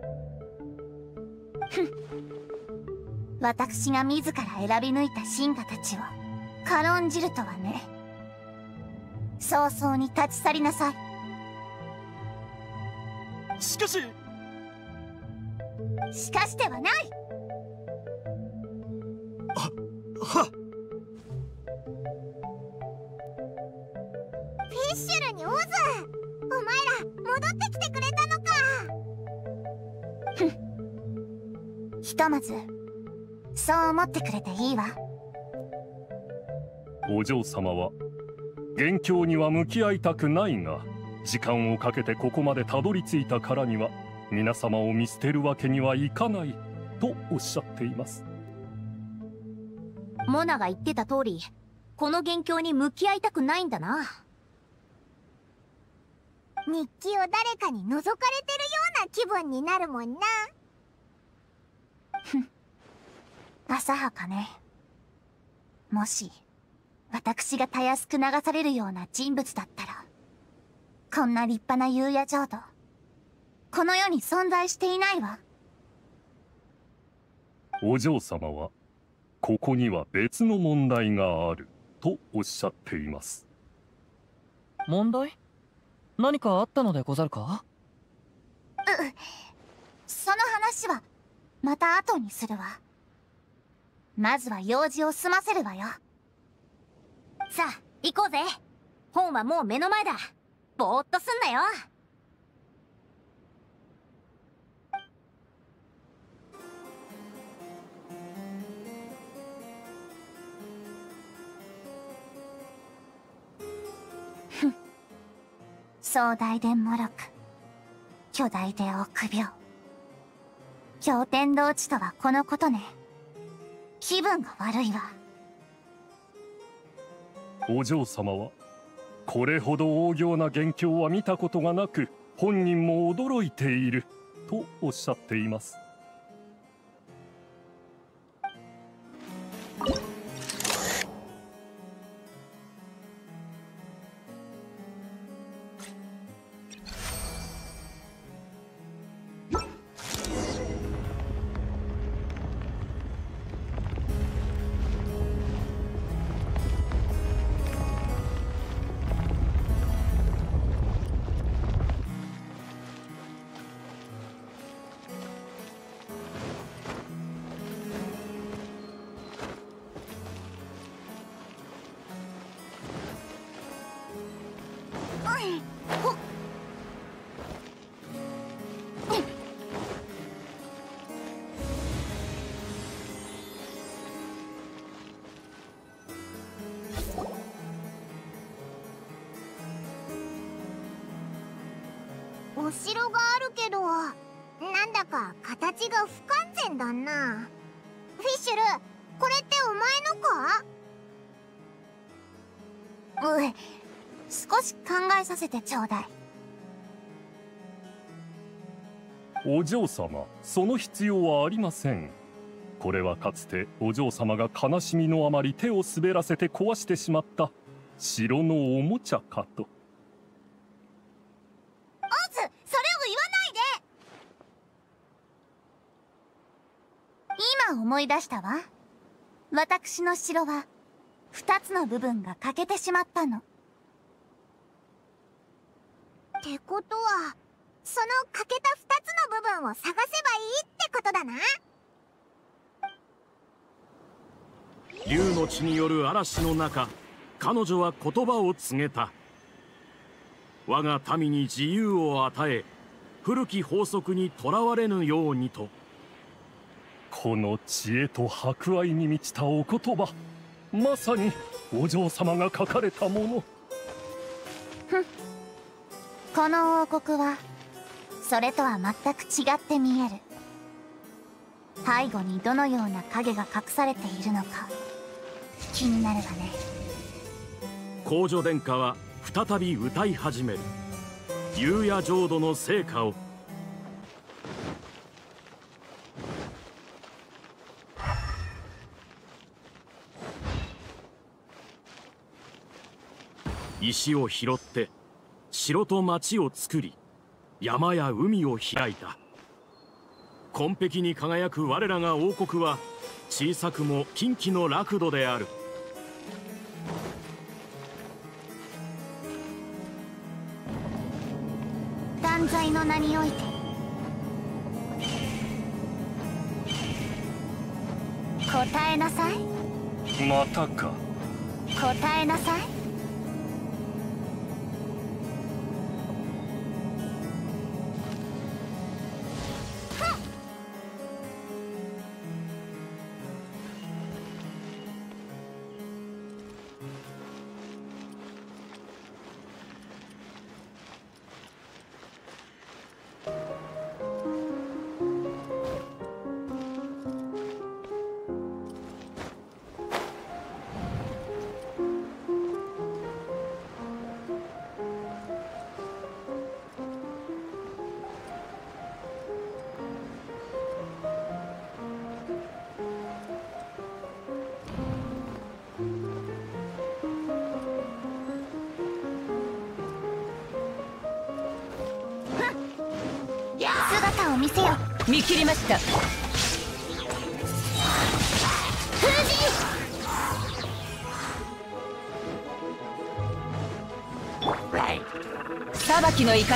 S7: 私が自ら選び抜いた臣下たちを軽んじるとはね。早々に立ち去りなさい。
S11: しかし
S7: しかしてはない。
S11: ははっ。
S4: フィッシュルにオズ、お前ら戻ってきてくれたのか。
S7: ふん、ひとまずそう思ってくれていいわ。
S3: お嬢様は元凶には向き合いたくないが、時間をかけてここまでたどり着いたからには皆様を見捨てるわけにはいかないとおっしゃっています。
S2: モナが言ってた通り、この元凶に向き合いたくないんだな。
S4: 日記を誰かに覗かれてるような気分になるもんな。
S7: ふん、浅はかね。もし私がたやすく流されるような人物だったら、こんな立派な裕也浄土この世に存在していないわ。
S3: お嬢様はここには別の問題があるとおっしゃっています。
S1: 問題？何かあったのでござるか？
S7: う、その話はまた後にするわ。まずは用事を済ませるわよ。
S2: さあ行こうぜ。本はもう目の前だ。ぼーっとすんなよ。
S7: ふん、壮大でもろく巨大で臆病。驚天動地とはこのことね。気分が悪いわ。
S3: お嬢様はこれほど大行な元凶は見たことがなく、本人も驚いているとおっしゃっています。
S4: お城があるけど、なんだか形が不完全だな。フィッシュル、これってお前のか？
S7: うえ、少し考えさせてちょうだい。
S3: お嬢様、その必要はありません。これはかつてお嬢様が悲しみのあまり手を滑らせて壊してしまった城のおもちゃかと。
S7: オズ、それを言わないで。今思い出したわ。私の城は二つの部分が欠けてしまったの。
S4: ってことは、その欠けた二つの部分を探せばいいってことだな。
S5: 竜の血による嵐の中、彼女は言葉を告げた。 我が民に自由を与え、古き法則にとらわれぬようにと。
S3: この知恵と博愛に満ちたお言葉、まさにお嬢様が書かれたもの。
S7: ふん。この王国はそれとは全く違って見える。背後にどのような影が隠されているのか気になるわね。
S5: 皇女殿下は再び歌い始める夕夜浄土の聖歌を。石を拾って城と町を作り、山や海を開いた。紺碧に輝く我らが王国は小さくも近畿の楽土である。
S7: 断罪の名において答えなさい。
S3: またか。
S7: 答えなさい。姿を見せよ。
S8: 見切りました。裁きの雷。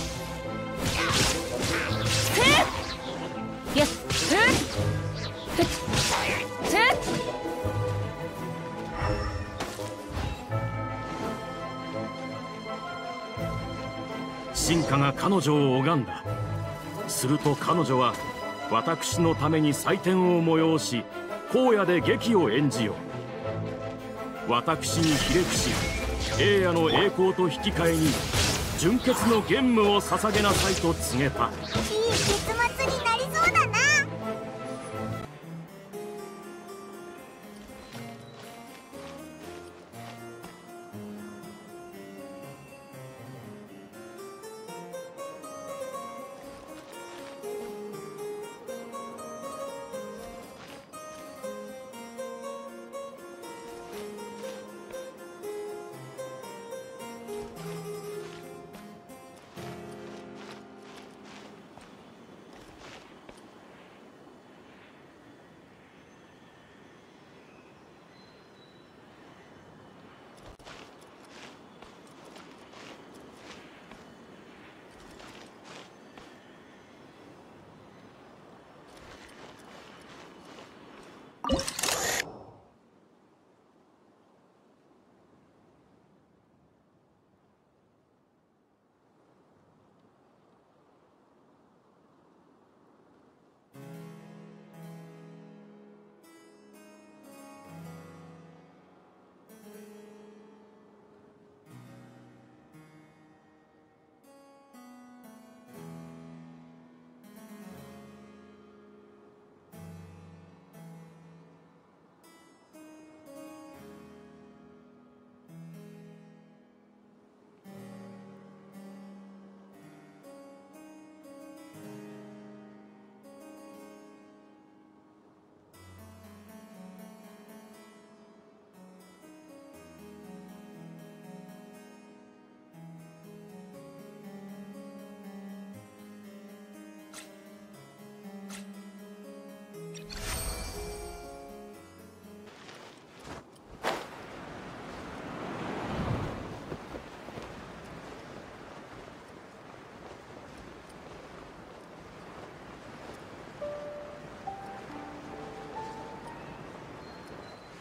S8: よし。
S5: 臣下が彼女を拝んだ。すると彼女は私のために祭典を催し、荒野で劇を演じよ。私にひれ伏し、栄夜の栄光と引き換えに純潔の玄武を捧げなさいと告げた。
S4: いい結末になりそうだな。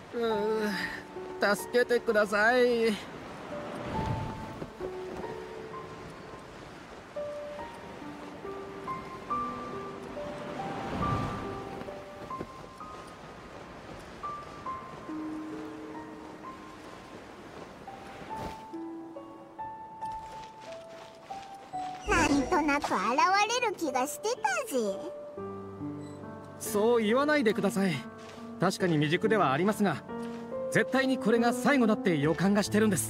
S6: うー助けてください。
S4: となく現れる気がしてたぜ。
S6: そう言わないでください。確かに未熟ではありますが、絶対にこれが最後だって予感がしてるんです。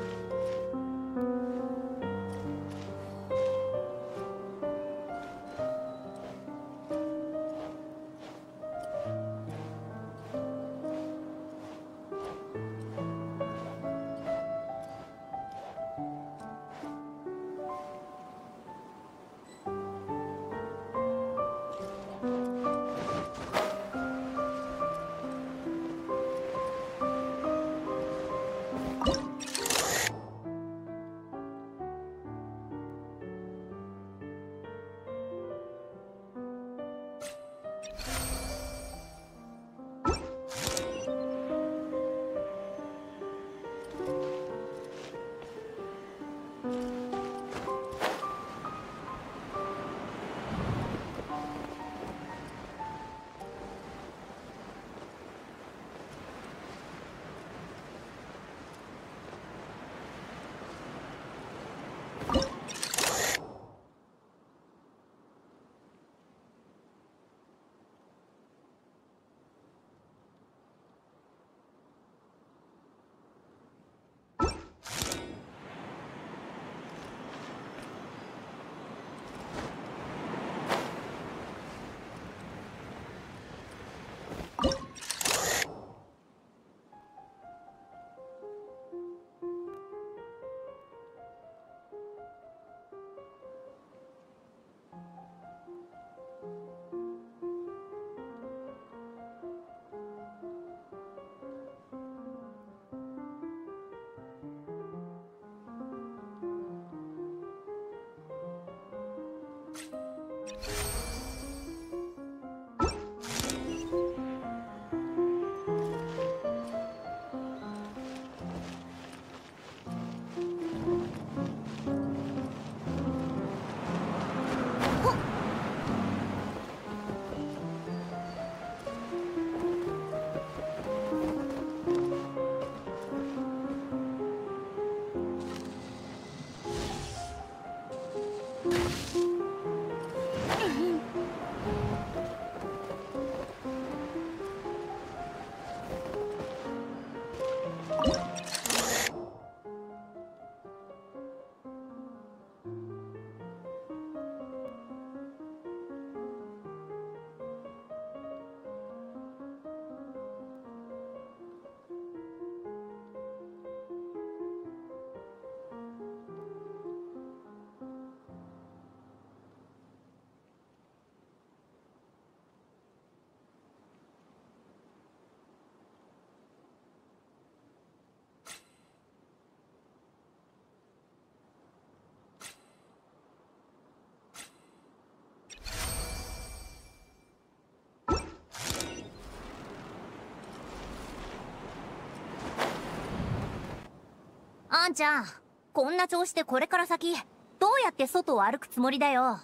S2: あんちゃん、こんな調子でこれから先どうやって外を歩くつもりだよ。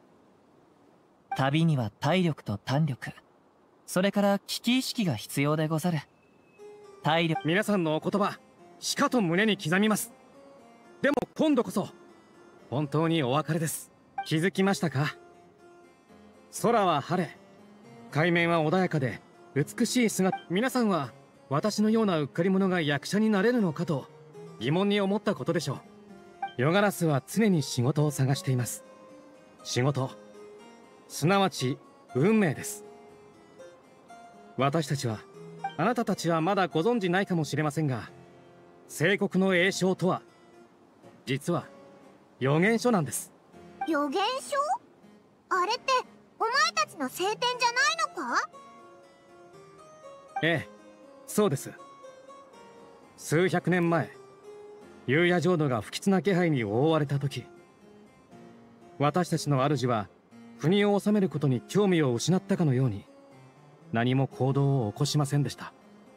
S1: 旅には体力と胆力、それから危機意識が必要でござる。体力。
S6: 皆さんのお言葉、しかと胸に刻みます。でも今度こそ本当にお別れです。気づきましたか？空は晴れ、海面は穏やかで美しい姿。皆さんは私のようなうっかり者が役者になれるのかと疑問に思ったことでしょう。夜ガラスは常に仕事を探しています。仕事、すなわち運命です。私たちは、あなたたちはまだご存じないかもしれませんが、聖国の栄唱とは実は予言書なんです。
S4: 予言書？あれってお前たちの聖典じゃないのか？
S6: ええ、そうです。数百年前、幽夜浄土が不吉な気配に覆われた時、私たちの主は国を治めることに興味を失ったかのように何も行動を起こしませんでした。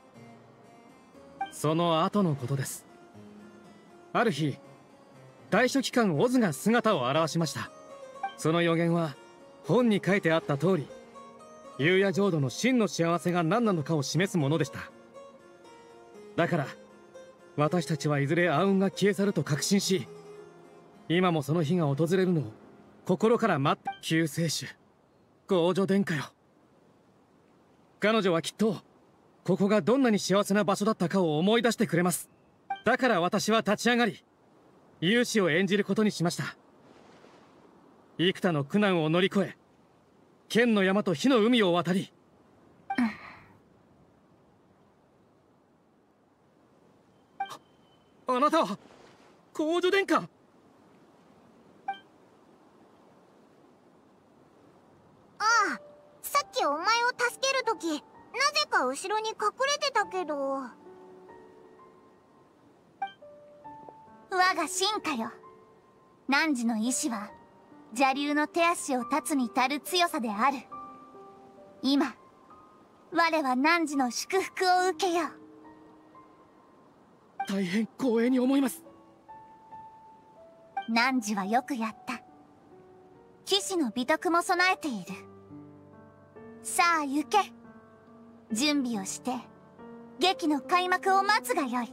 S6: その後のことです。ある日、大書記官オズが姿を現しました。その予言は本に書いてあった通り、幽夜浄土の真の幸せが何なのかを示すものでした。だから私たちはいずれ暗雲が消え去ると確信し、今もその日が訪れるのを心から待って救世主ゴージョ殿下よ。彼女はきっとここがどんなに幸せな場所だったかを思い出してくれます。だから私は立ち上がり勇士を演じることにしました。幾多の苦難を乗り越え剣の山と火の海を渡り、あなたはゴージョ殿下。
S4: ああ、さっきお前を助けるときなぜか後ろに隠れてたけど。
S7: 我が進化よ。汝の意志は邪竜の手足を断つに足る強さである。今我は汝の祝福を受けよう。
S6: 大変光栄に思います。
S7: 汝はよくやった。騎士の美徳も備えている。さあ行け。準備をして劇の開幕を待つがよい。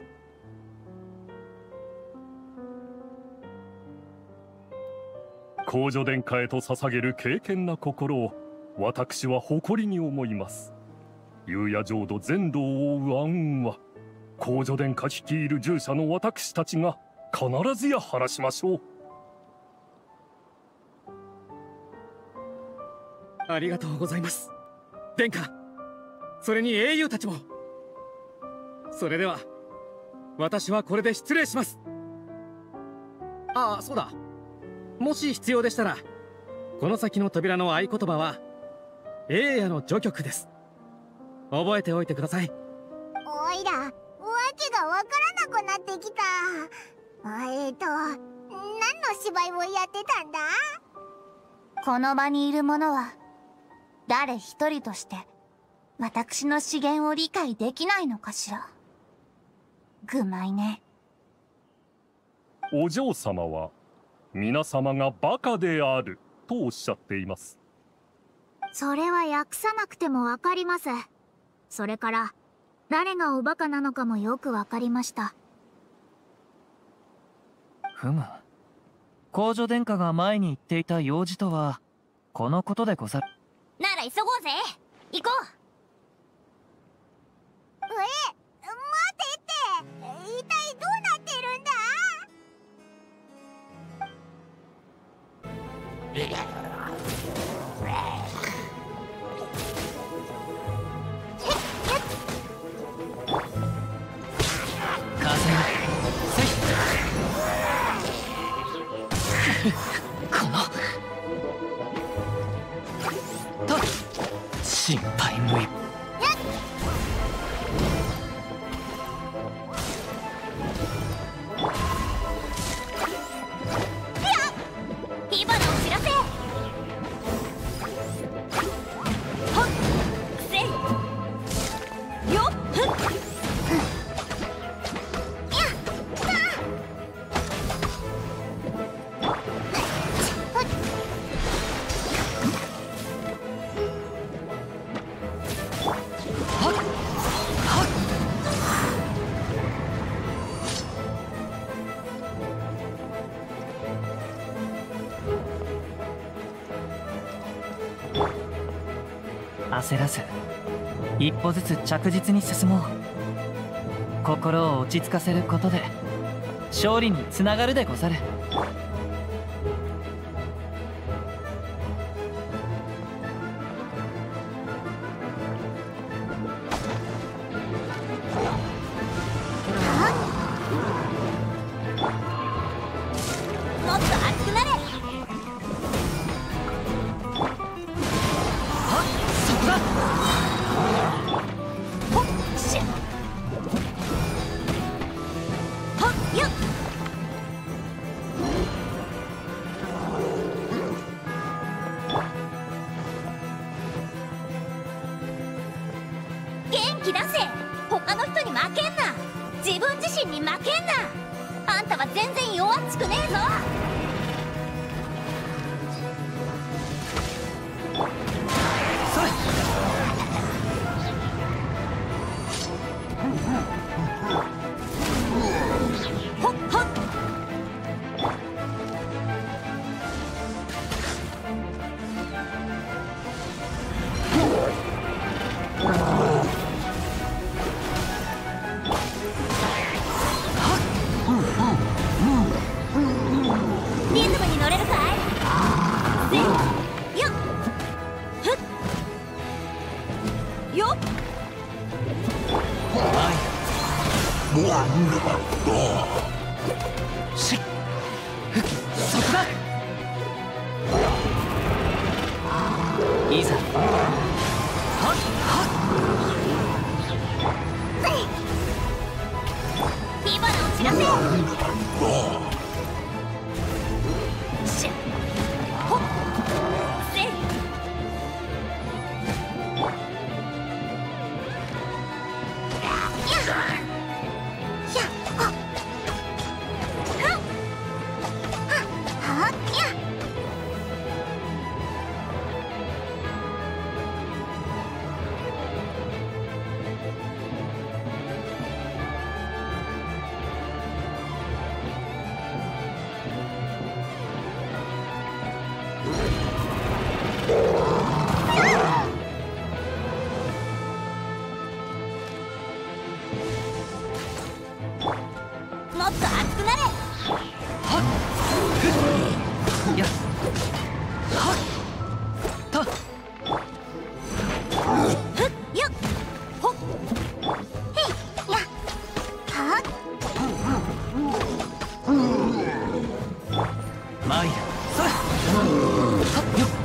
S3: 皇女殿下へと捧げる敬虔な心を私は誇りに思います。夕夜浄土全土を覆う暗雲は皇女殿下率いる従者の私たちが必ずや晴らしましょう。
S6: ありがとうございます殿下。それに英雄たちも。それでは私はこれで失礼します。ああ、そうだ、もし必要でしたらこの先の扉の合言葉は栄夜の序曲です。覚えておいてください。
S4: おいらわけがわからなくなってきた。えーと何の芝居をやってたんだ。
S7: この場にいる者は誰一人として私の資源を理解できないのかしら。愚昧ね。
S3: お嬢様は皆様がバカであるとおっしゃっています。
S2: それは訳さなくてもわかります。それから誰がおバカなのかもよくわかりました。
S1: ふむ。皇女殿下が前に言っていた用事とはこのことでござる。
S2: なら急ごうぜ。行こう。
S4: え、待てって。一体どうなってるんだ。
S1: このと心配無い。焦らず一歩ずつ着実に進もう。心を落ち着かせることで勝利につながるでござる。
S8: よっ。
S1: しっそこだ。いざはっはっ。
S4: 火花を散らせ。
S2: しっほっせい。
S4: もっと熱くなれ。
S1: やっはっと
S4: ふっよっほっへいやはっ
S1: 参る。それはっよっ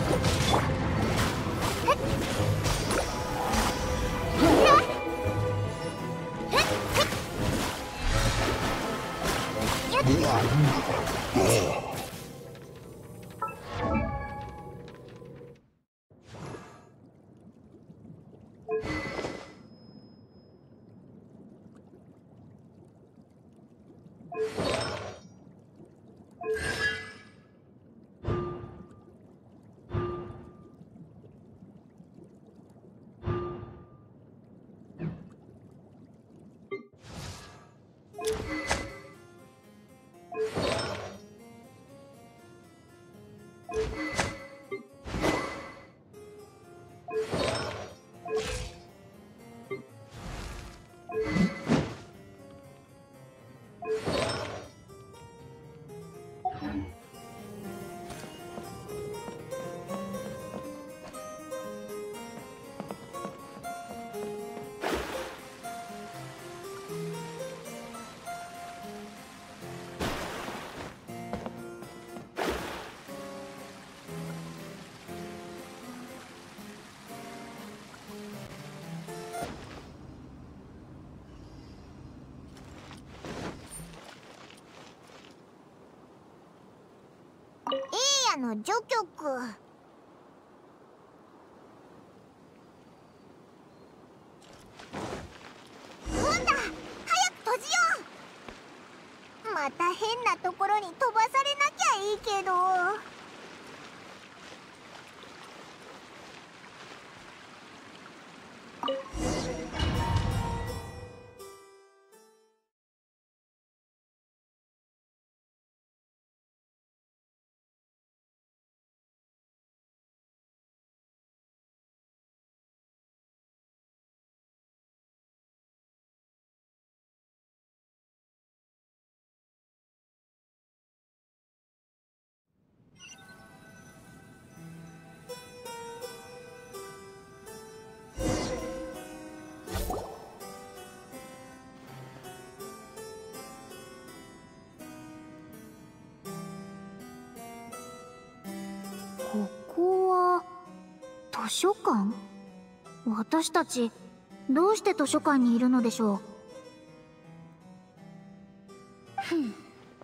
S4: エーヤの序曲。ほんだ、早く閉じよう。また変なところに飛ばされなきゃいいけど。ここは図書館？私たちどうして図書館にいるのでしょう。
S7: ふん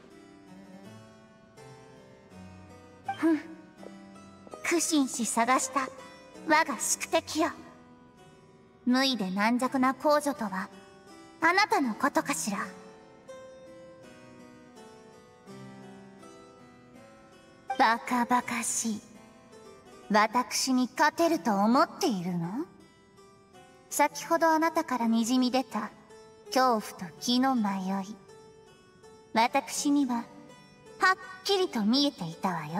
S7: ふん苦心し探した我が宿敵よ。無為で軟弱な皇女とはあなたのことかしら。バカバカしい。私に勝てると思っているの？先ほどあなたからにじみ出た恐怖と気の迷い、私にははっきりと見えていたわよ。
S4: フィッ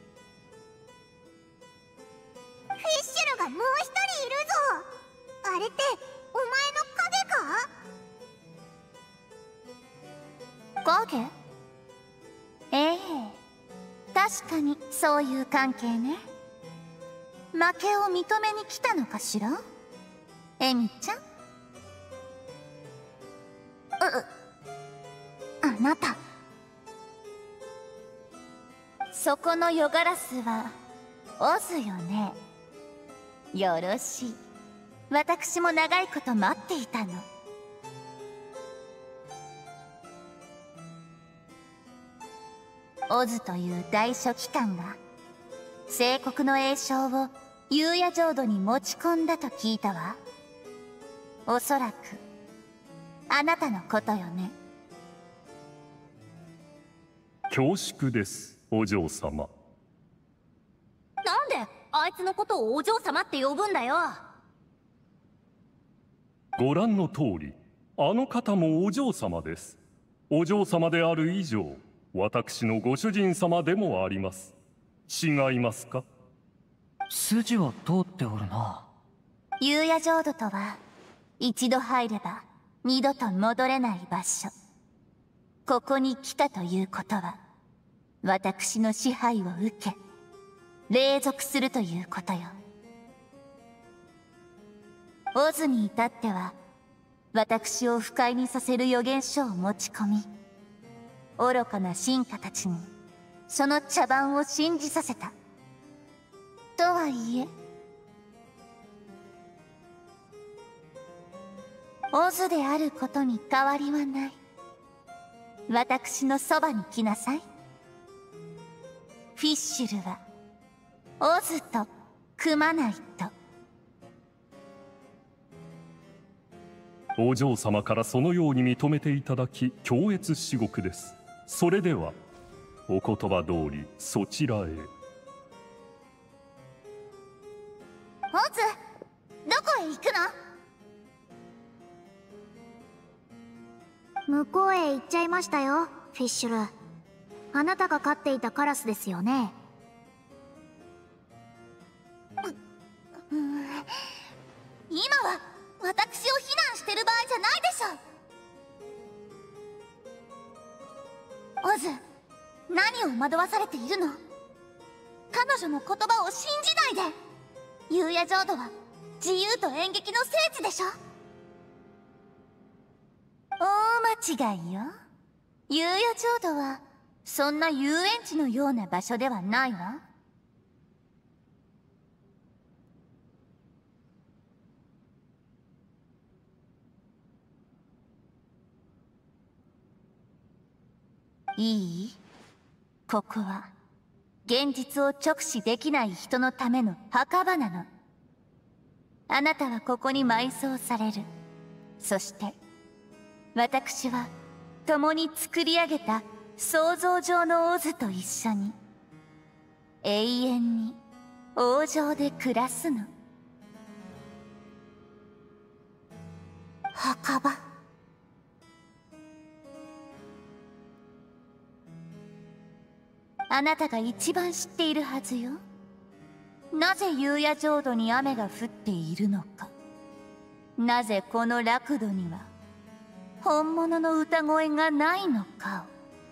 S4: シュルがもう一人いるぞ。あれってお前の影か？
S7: 影？ええ、確かにそういう関係ね。負けを認めに来たのかしら？ エミちゃん。うあなた、そこの夜ガラスはオズよね。よろしい。私も長いこと待っていたの。オズという大書記官が聖国の栄翔を幽夜浄土に持ち込んだと聞いたわ。おそらくあなたのことよね。
S3: 恐縮です、お嬢様。
S2: なんであいつのことをお嬢様って呼ぶんだよ。
S3: ご覧の通り、あの方もお嬢様です。お嬢様である以上、私のご主人様でもあります。違いますか？
S1: 筋は通っておるな。
S7: 幽夜浄土とは、一度入れば二度と戻れない場所。ここに来たということは、私の支配を受け、隷属するということよ。オズに至っては、私を不快にさせる予言書を持ち込み、愚かな臣下たちにその茶番を信じさせた。とはいえ、オズであることに変わりはない。私のそばに来なさい。フィッシュルはオズと組まないと。
S3: お嬢様からそのように認めていただき、恐悦至極です。それではお言葉通りそちらへ。
S7: オズ、どこへ行く
S2: の？向こうへ行っちゃいましたよ、フィッシュル。あなたが飼っていたカラスですよね。
S7: う、うん、今は私を非難してる場合じゃないでしょ。オズ、何を惑わされているの？彼女の言葉を信じないで。幽夜浄土は自由と演劇の聖地でしょ。大間違いよ。幽夜浄土はそんな遊園地のような場所ではないわ。いい？ここは現実を直視できない人のための墓場なの。あなたはここに埋葬される。そして私は共に作り上げた想像上のオズと一緒に永遠に王城で暮らすの。墓場。あなたが一番知っているはずよ。なぜ幽夜浄土に雨が降っているのか。なぜこの楽土には本物の歌声がないのか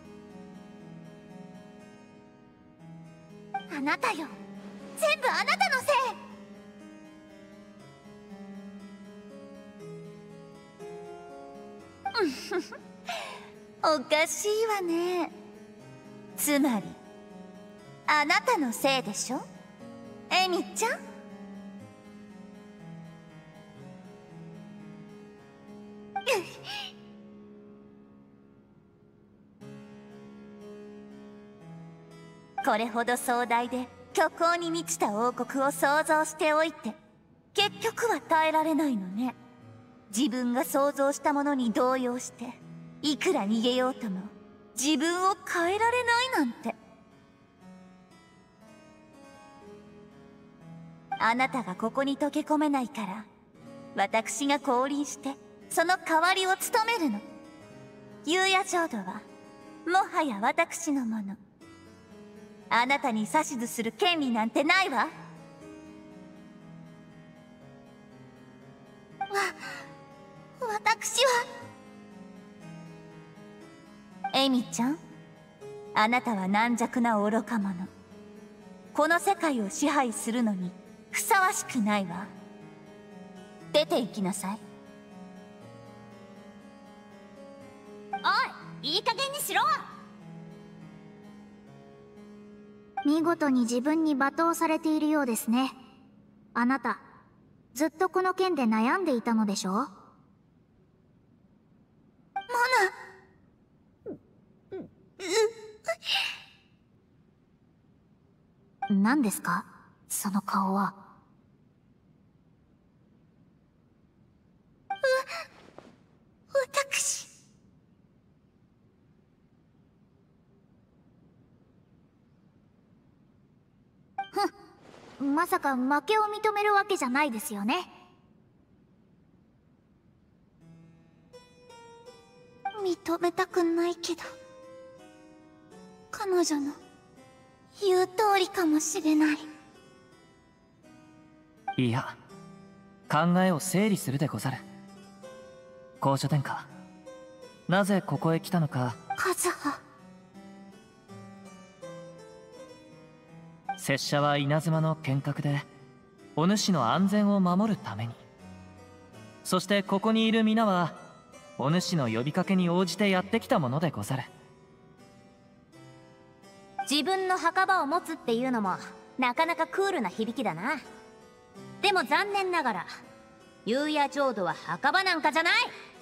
S7: を。あなたよ、全部あなたのせい。うんふふ、おかしいわね。つまりあなたのせいでしょ、エミちゃん。これほど壮大で虚構に満ちた王国を想像しておいて、結局は耐えられないのね。自分が想像したものに動揺して、いくら逃げようとも自分を変えられないなんて。あなたがここに溶け込めないから、私が降臨してその代わりを務めるの。幽夜浄土はもはや私のもの。あなたに指図する権利なんてないわ。わ、私は。エミちゃん、あなたは軟弱な愚か者。この世界を支配するのにふさわしくないわ。 出て行きなさい。
S2: おい、いい加減にしろ。
S4: 見事に自分に罵倒されているようですね。あなた、ずっとこの件で悩んでいたのでしょ？モナ。何ですかその顔は。
S7: 私。
S4: ふん、まさか負けを認めるわけじゃないですよね。
S7: 認めたくないけど、彼女の言う通りかもしれない。
S1: いや、考えを整理するでござる。公女殿下、なぜここへ来たのか。
S7: カズハ。
S1: 拙者は稲妻の剣客で、お主の安全を守るために、そしてここにいる皆はお主の呼びかけに応じてやってきたものでござる。
S2: 自分の墓場を持つっていうのもなかなかクールな響きだな。でも残念ながら幽夜浄土は墓場なんかじゃない。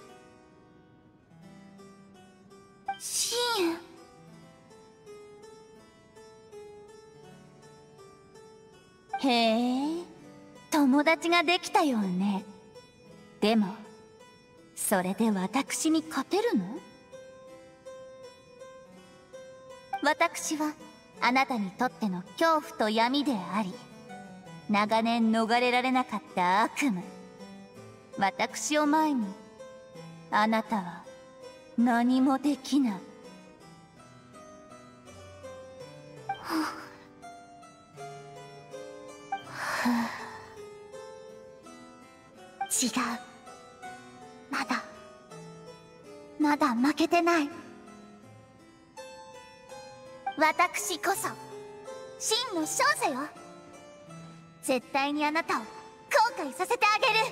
S7: 親友。へえ、友達ができたようね。でもそれで私に勝てるの？私はあなたにとっての恐怖と闇であり、長年逃れられなかった悪夢。私を前にあなたは何もできない。違う。まだまだ負けてない。私こそ真の少女よ。絶対にあなたを後悔させてあげる。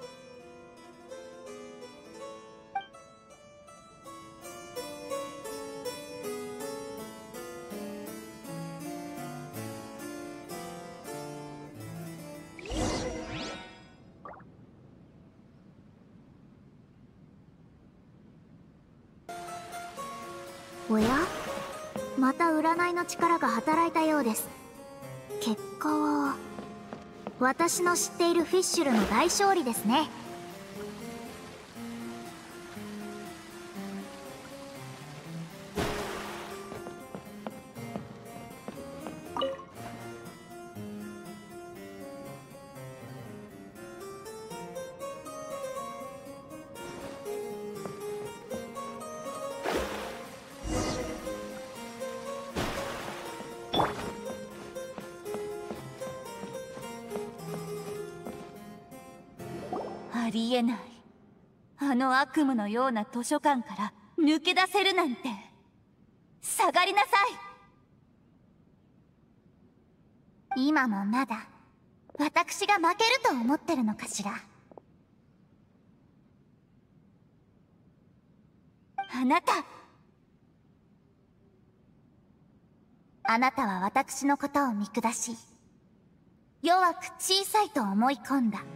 S4: おや？また占いの力が働いたようです。結果は私の知っているフィッシュルの大勝利ですね。
S7: ありえない。あの悪夢のような図書館から抜け出せるなんて。下がりなさい。今もまだ私が負けると思ってるのかしら。あなたあなたは私のことを見下し、弱く小さいと思い込んだ。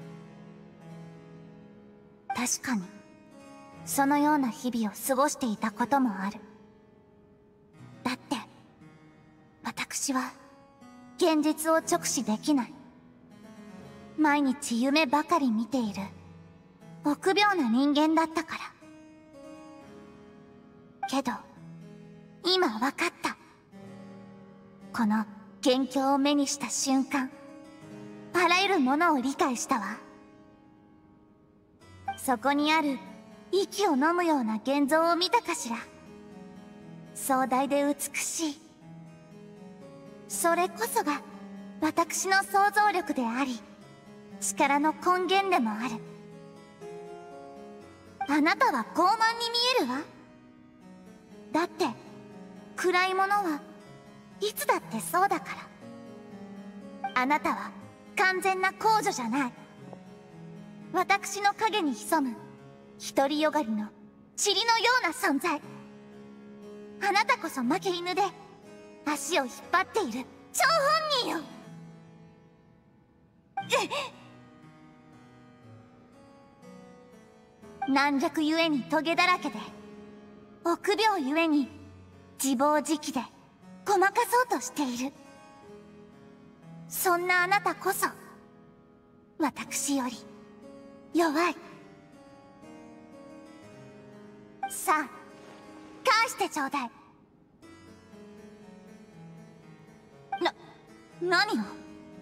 S7: 確かにそのような日々を過ごしていたこともある。だって私は現実を直視できない。毎日夢ばかり見ている臆病な人間だったから。けど今わかった。この元凶を目にした瞬間、あらゆるものを理解したわ。そこにある息を飲むような現像を見たかしら。壮大で美しい。それこそが私の想像力であり、力の根源でもある。あなたは傲慢に見えるわ。だって暗いものはいつだってそうだから。あなたは完全な公女じゃない。 私の影に潜む独りよがりの塵のような存在。あなたこそ負け犬で足を引っ張っている張本人よ。軟弱ゆえにトゲだらけで、臆病ゆえに自暴自棄でごまかそうとしている。そんなあなたこそ私より弱い。さあ返してちょうだい。な、何を？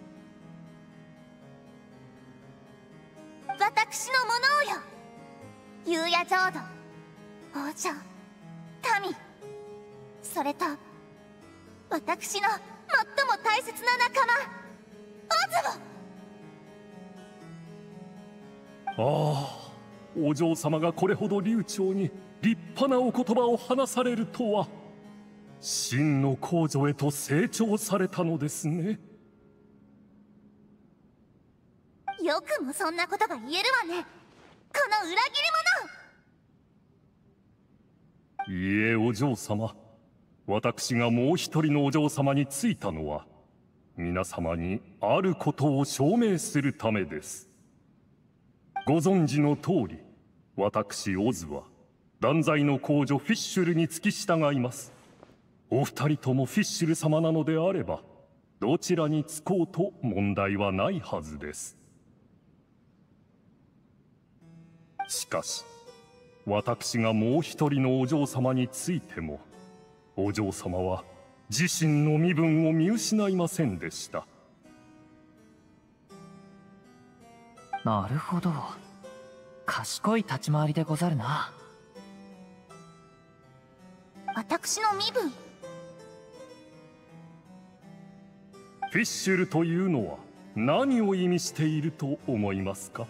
S7: 私のものをよ。夕夜浄土、王女、民、それと私の最も大切な仲間オズを。
S3: ああ、お嬢様がこれほど流暢に立派なお言葉を話されるとは、真の皇女へと成長されたのですね。
S7: よくもそんなことが言えるわね、この裏切り者。
S3: いいえ、お嬢様。私がもう一人のお嬢様についたのは、皆様にあることを証明するためです。ご存知の通り、私オズは断罪の皇女フィッシュルに付き従います。お二人ともフィッシュル様なのであれば、どちらにつこうと問題はないはずです。しかし、私がもう一人のお嬢様についても、お嬢様は自身の身分を見失いませんでした。
S1: なるほど。賢い立ち回りでござるな。
S7: 私の身分？
S3: フィッシュルというのは何を意味していると思いますか？
S7: ん？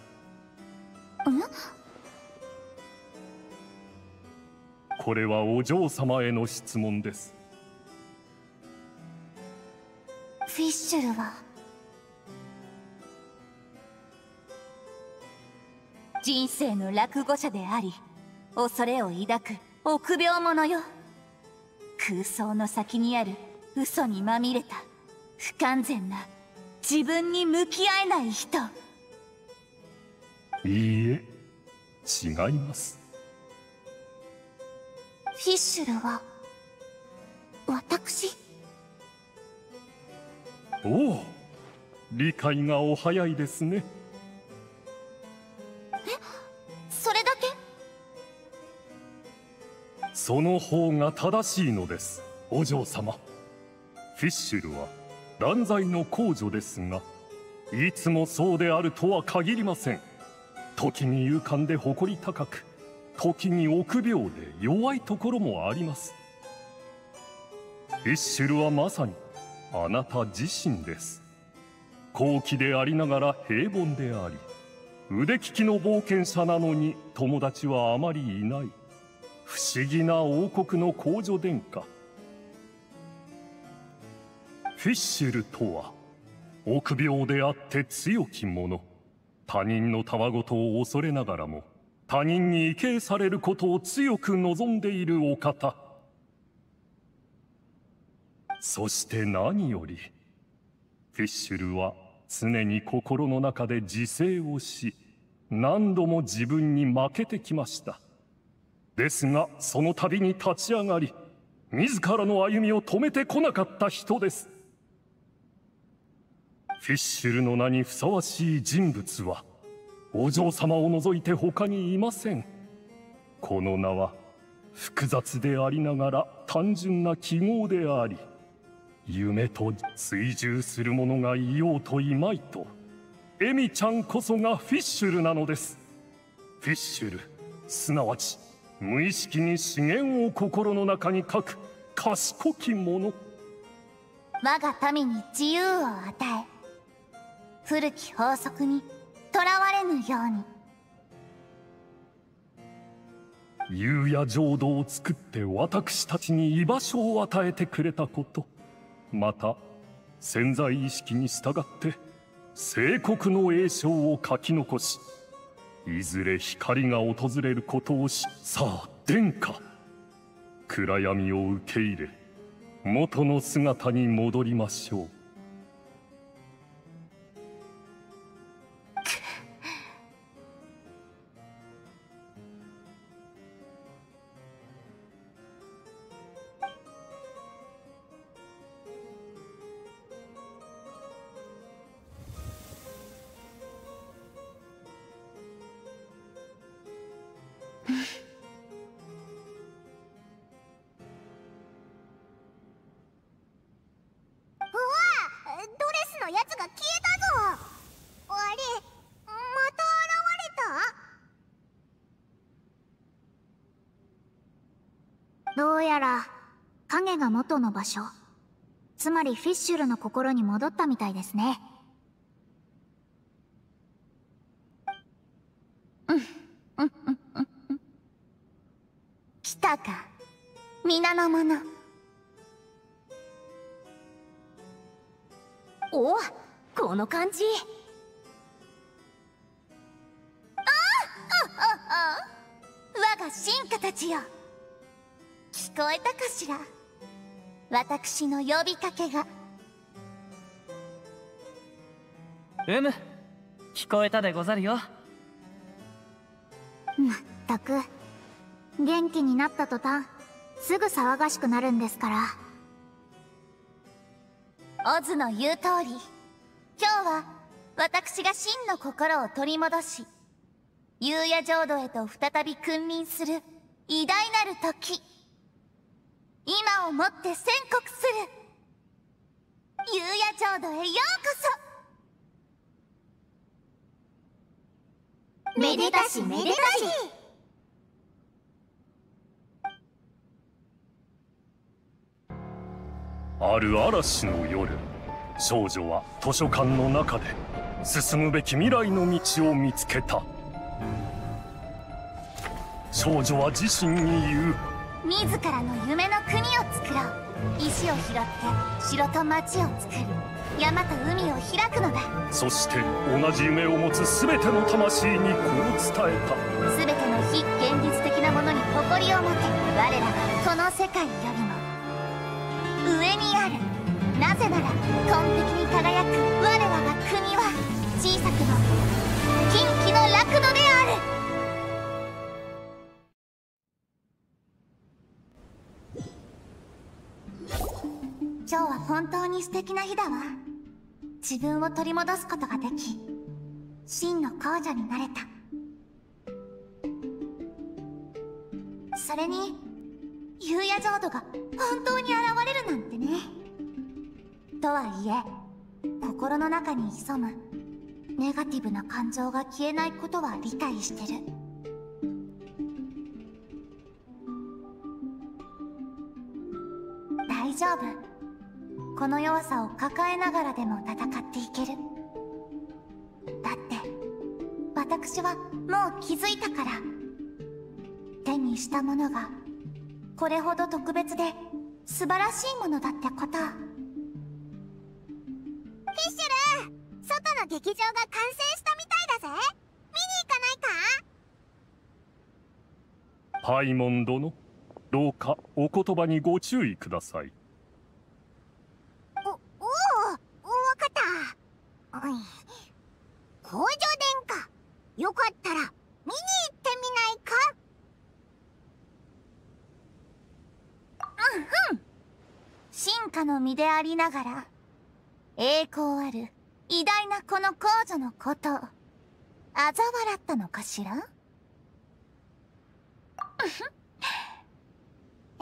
S3: これはお嬢様への質問です。
S7: フィッシュルは人生の落語者であり、恐れを抱く臆病者よ。空想の先にある嘘にまみれた不完全な自分に向き合えない人。
S3: いいえ、違います。
S7: フィッシュルは私？
S3: おお、理解がお早いですね。
S7: え、それだけ？
S3: その方が正しいのです、お嬢様。フィッシュルは断罪の皇女ですが、いつもそうであるとは限りません。時に勇敢で誇り高く、時に臆病で弱いところもあります。フィッシュルはまさにあなた自身です。高貴でありながら平凡であり、腕利きの冒険者なのに友達はあまりいない不思議な王国の皇女殿下。フィッシュルとは臆病であって強き者、他人のたわごとを恐れながらも他人に畏敬されることを強く望んでいるお方。そして何よりフィッシュルは常に心の中で自制をし、何度も自分に負けてきました。ですがその度に立ち上がり、自らの歩みを止めてこなかった人です。フィッシュルの名にふさわしい人物はお嬢様を除いて他にいません。この名は複雑でありながら単純な記号であり、夢と追従する者がいようといまいと、エミちゃんこそがフィッシュルなのです。フィッシュル、すなわち無意識に資源を心の中に書く賢き者。
S7: 我が民に自由を与え、古き法則にとらわれぬように。
S3: 夕夜浄土を作って私たちに居場所を与えてくれたこと、また潜在意識に従って聖国の栄唱を書き残し、 いずれ光が訪れることをし、さあ殿下、暗闇を受け入れ元の姿に戻りましょう。
S2: どうやら影が元の場所、つまりフィッシュルの心に戻ったみたいですね。
S7: うんうんうんうんうん。来たか、皆の者。
S2: お、この感じ。
S7: ああああ、我が進化たちよ、聞こえたかしら、私の呼びかけが。
S1: うむ、聞こえたでござるよ。
S2: まったく、元気になった途端すぐ騒がしくなるんですから。
S7: オズの言う通り、今日は私が真の心を取り戻し、幽夜浄土へと再び君臨する偉大なる時、今をもって宣告する。幽夜浄土へようこそ。
S4: めでたしめでたし。
S3: ある嵐の夜、少女は図書館の中で進むべき未来の道を見つけた。少女は自身に言う。
S7: 自らの夢の国を作ろう。石を拾って城と町を作る。山と海を開くのだ。
S3: そして同じ夢を持つ全ての魂にこう伝えた。
S7: 全ての非現実的なものに誇りを持て。我らはこの世界よりも上にある。なぜなら紺碧に輝く我らが国は小さくも近畿の楽土である。今日は本当に素敵な日だわ。自分を取り戻すことができ、真の皇女になれた。それに幽夜浄土が本当に現れるなんてね。とはいえ心の中に潜むネガティブな感情が消えないことは理解してる。大丈夫。この弱さを抱えながらでも戦っていける。だって私はもう気づいたから。手にしたものがこれほど特別で素晴らしいものだってこと。フィッシュ
S4: ル、外の劇場が完成したみたいだぜ。見に行かないか？
S3: パイモン殿、どうかお言葉にご注意ください。
S4: お、おお、わかった。おい、皇女殿下、よかったら見に行ってみないか？
S7: うんうん。進化の身でありながら栄光ある偉大なこの皇女のことを嘲笑ったのかしら？ええ。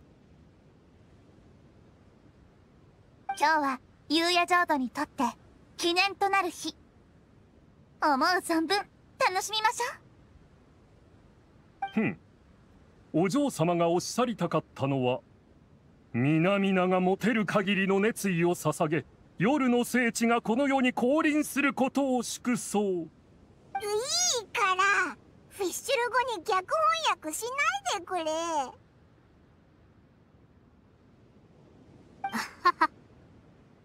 S7: 今日は幽夜浄土にとって記念となる日。思う存分楽しみましょ
S3: う。ふん。お嬢様がおっしゃりたかったのは、皆々が持てる限りの熱意を捧げ、夜の聖地がこの世に降臨することを祝そう。いい
S4: から、フィッシュル語に逆翻訳しないでくれ。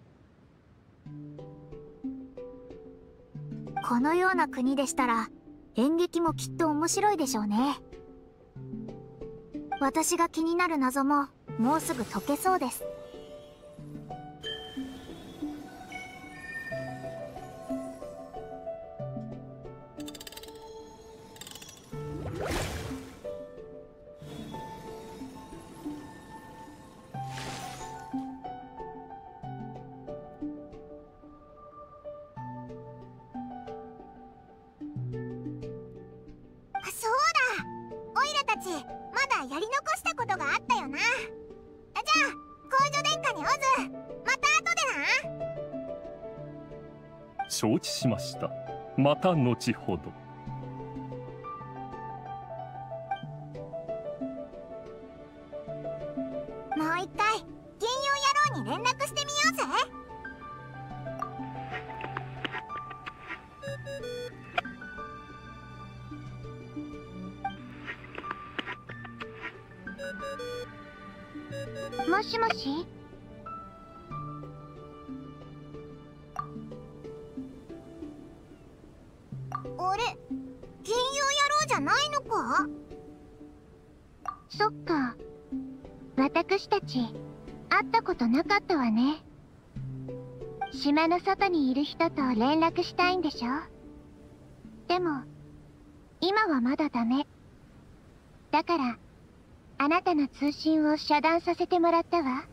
S2: このような国でしたら演劇もきっと面白いでしょうね。私が気になる謎ももうすぐ解けそうです。
S4: やり残したことがあったよな。じゃあ工場殿下にオズ、また後でな。
S3: 承知しました。また後ほど。
S4: もう一回銀曜野郎に連絡してみようぜ。
S7: もしもし。
S4: あれ、金曜野郎じゃないのか？
S7: そっか。私たち会ったことなかったわね。島の外にいる人と連絡したいんでしょ？でも今はまだダメ。だからあなたの通信を遮断させてもらったわ。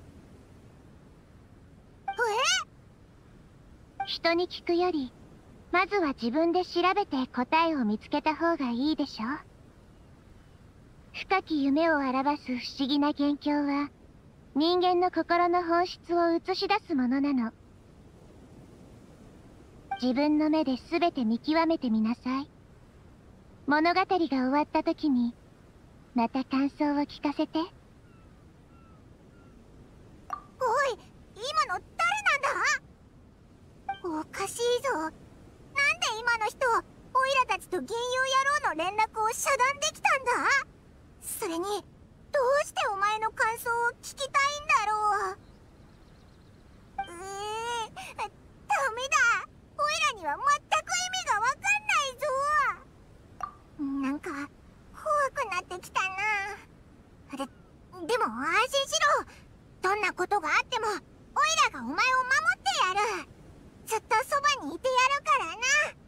S4: え？
S7: 人に聞くよりまずは自分で調べて答えを見つけた方がいいでしょ。深き夢を表す不思議な元凶は人間の心の本質を映し出すものなの。自分の目で全て見極めてみなさい。物語が終わった時にまた感想を聞かせて。
S4: おい、今の誰なんだ？おかしいぞ。なんで今の人、オイラたちと銀曜野郎の連絡を遮断できたんだ？それに、どうしてお前の感想を聞きたいんだろう。えー、ダメだ。オイラには全く意味がわかんないぞ。なんか怖くなってきたな。で、でも安心しろ。どんなことがあってもオイラがお前を守ってやる。ずっとそばにいてやるからな。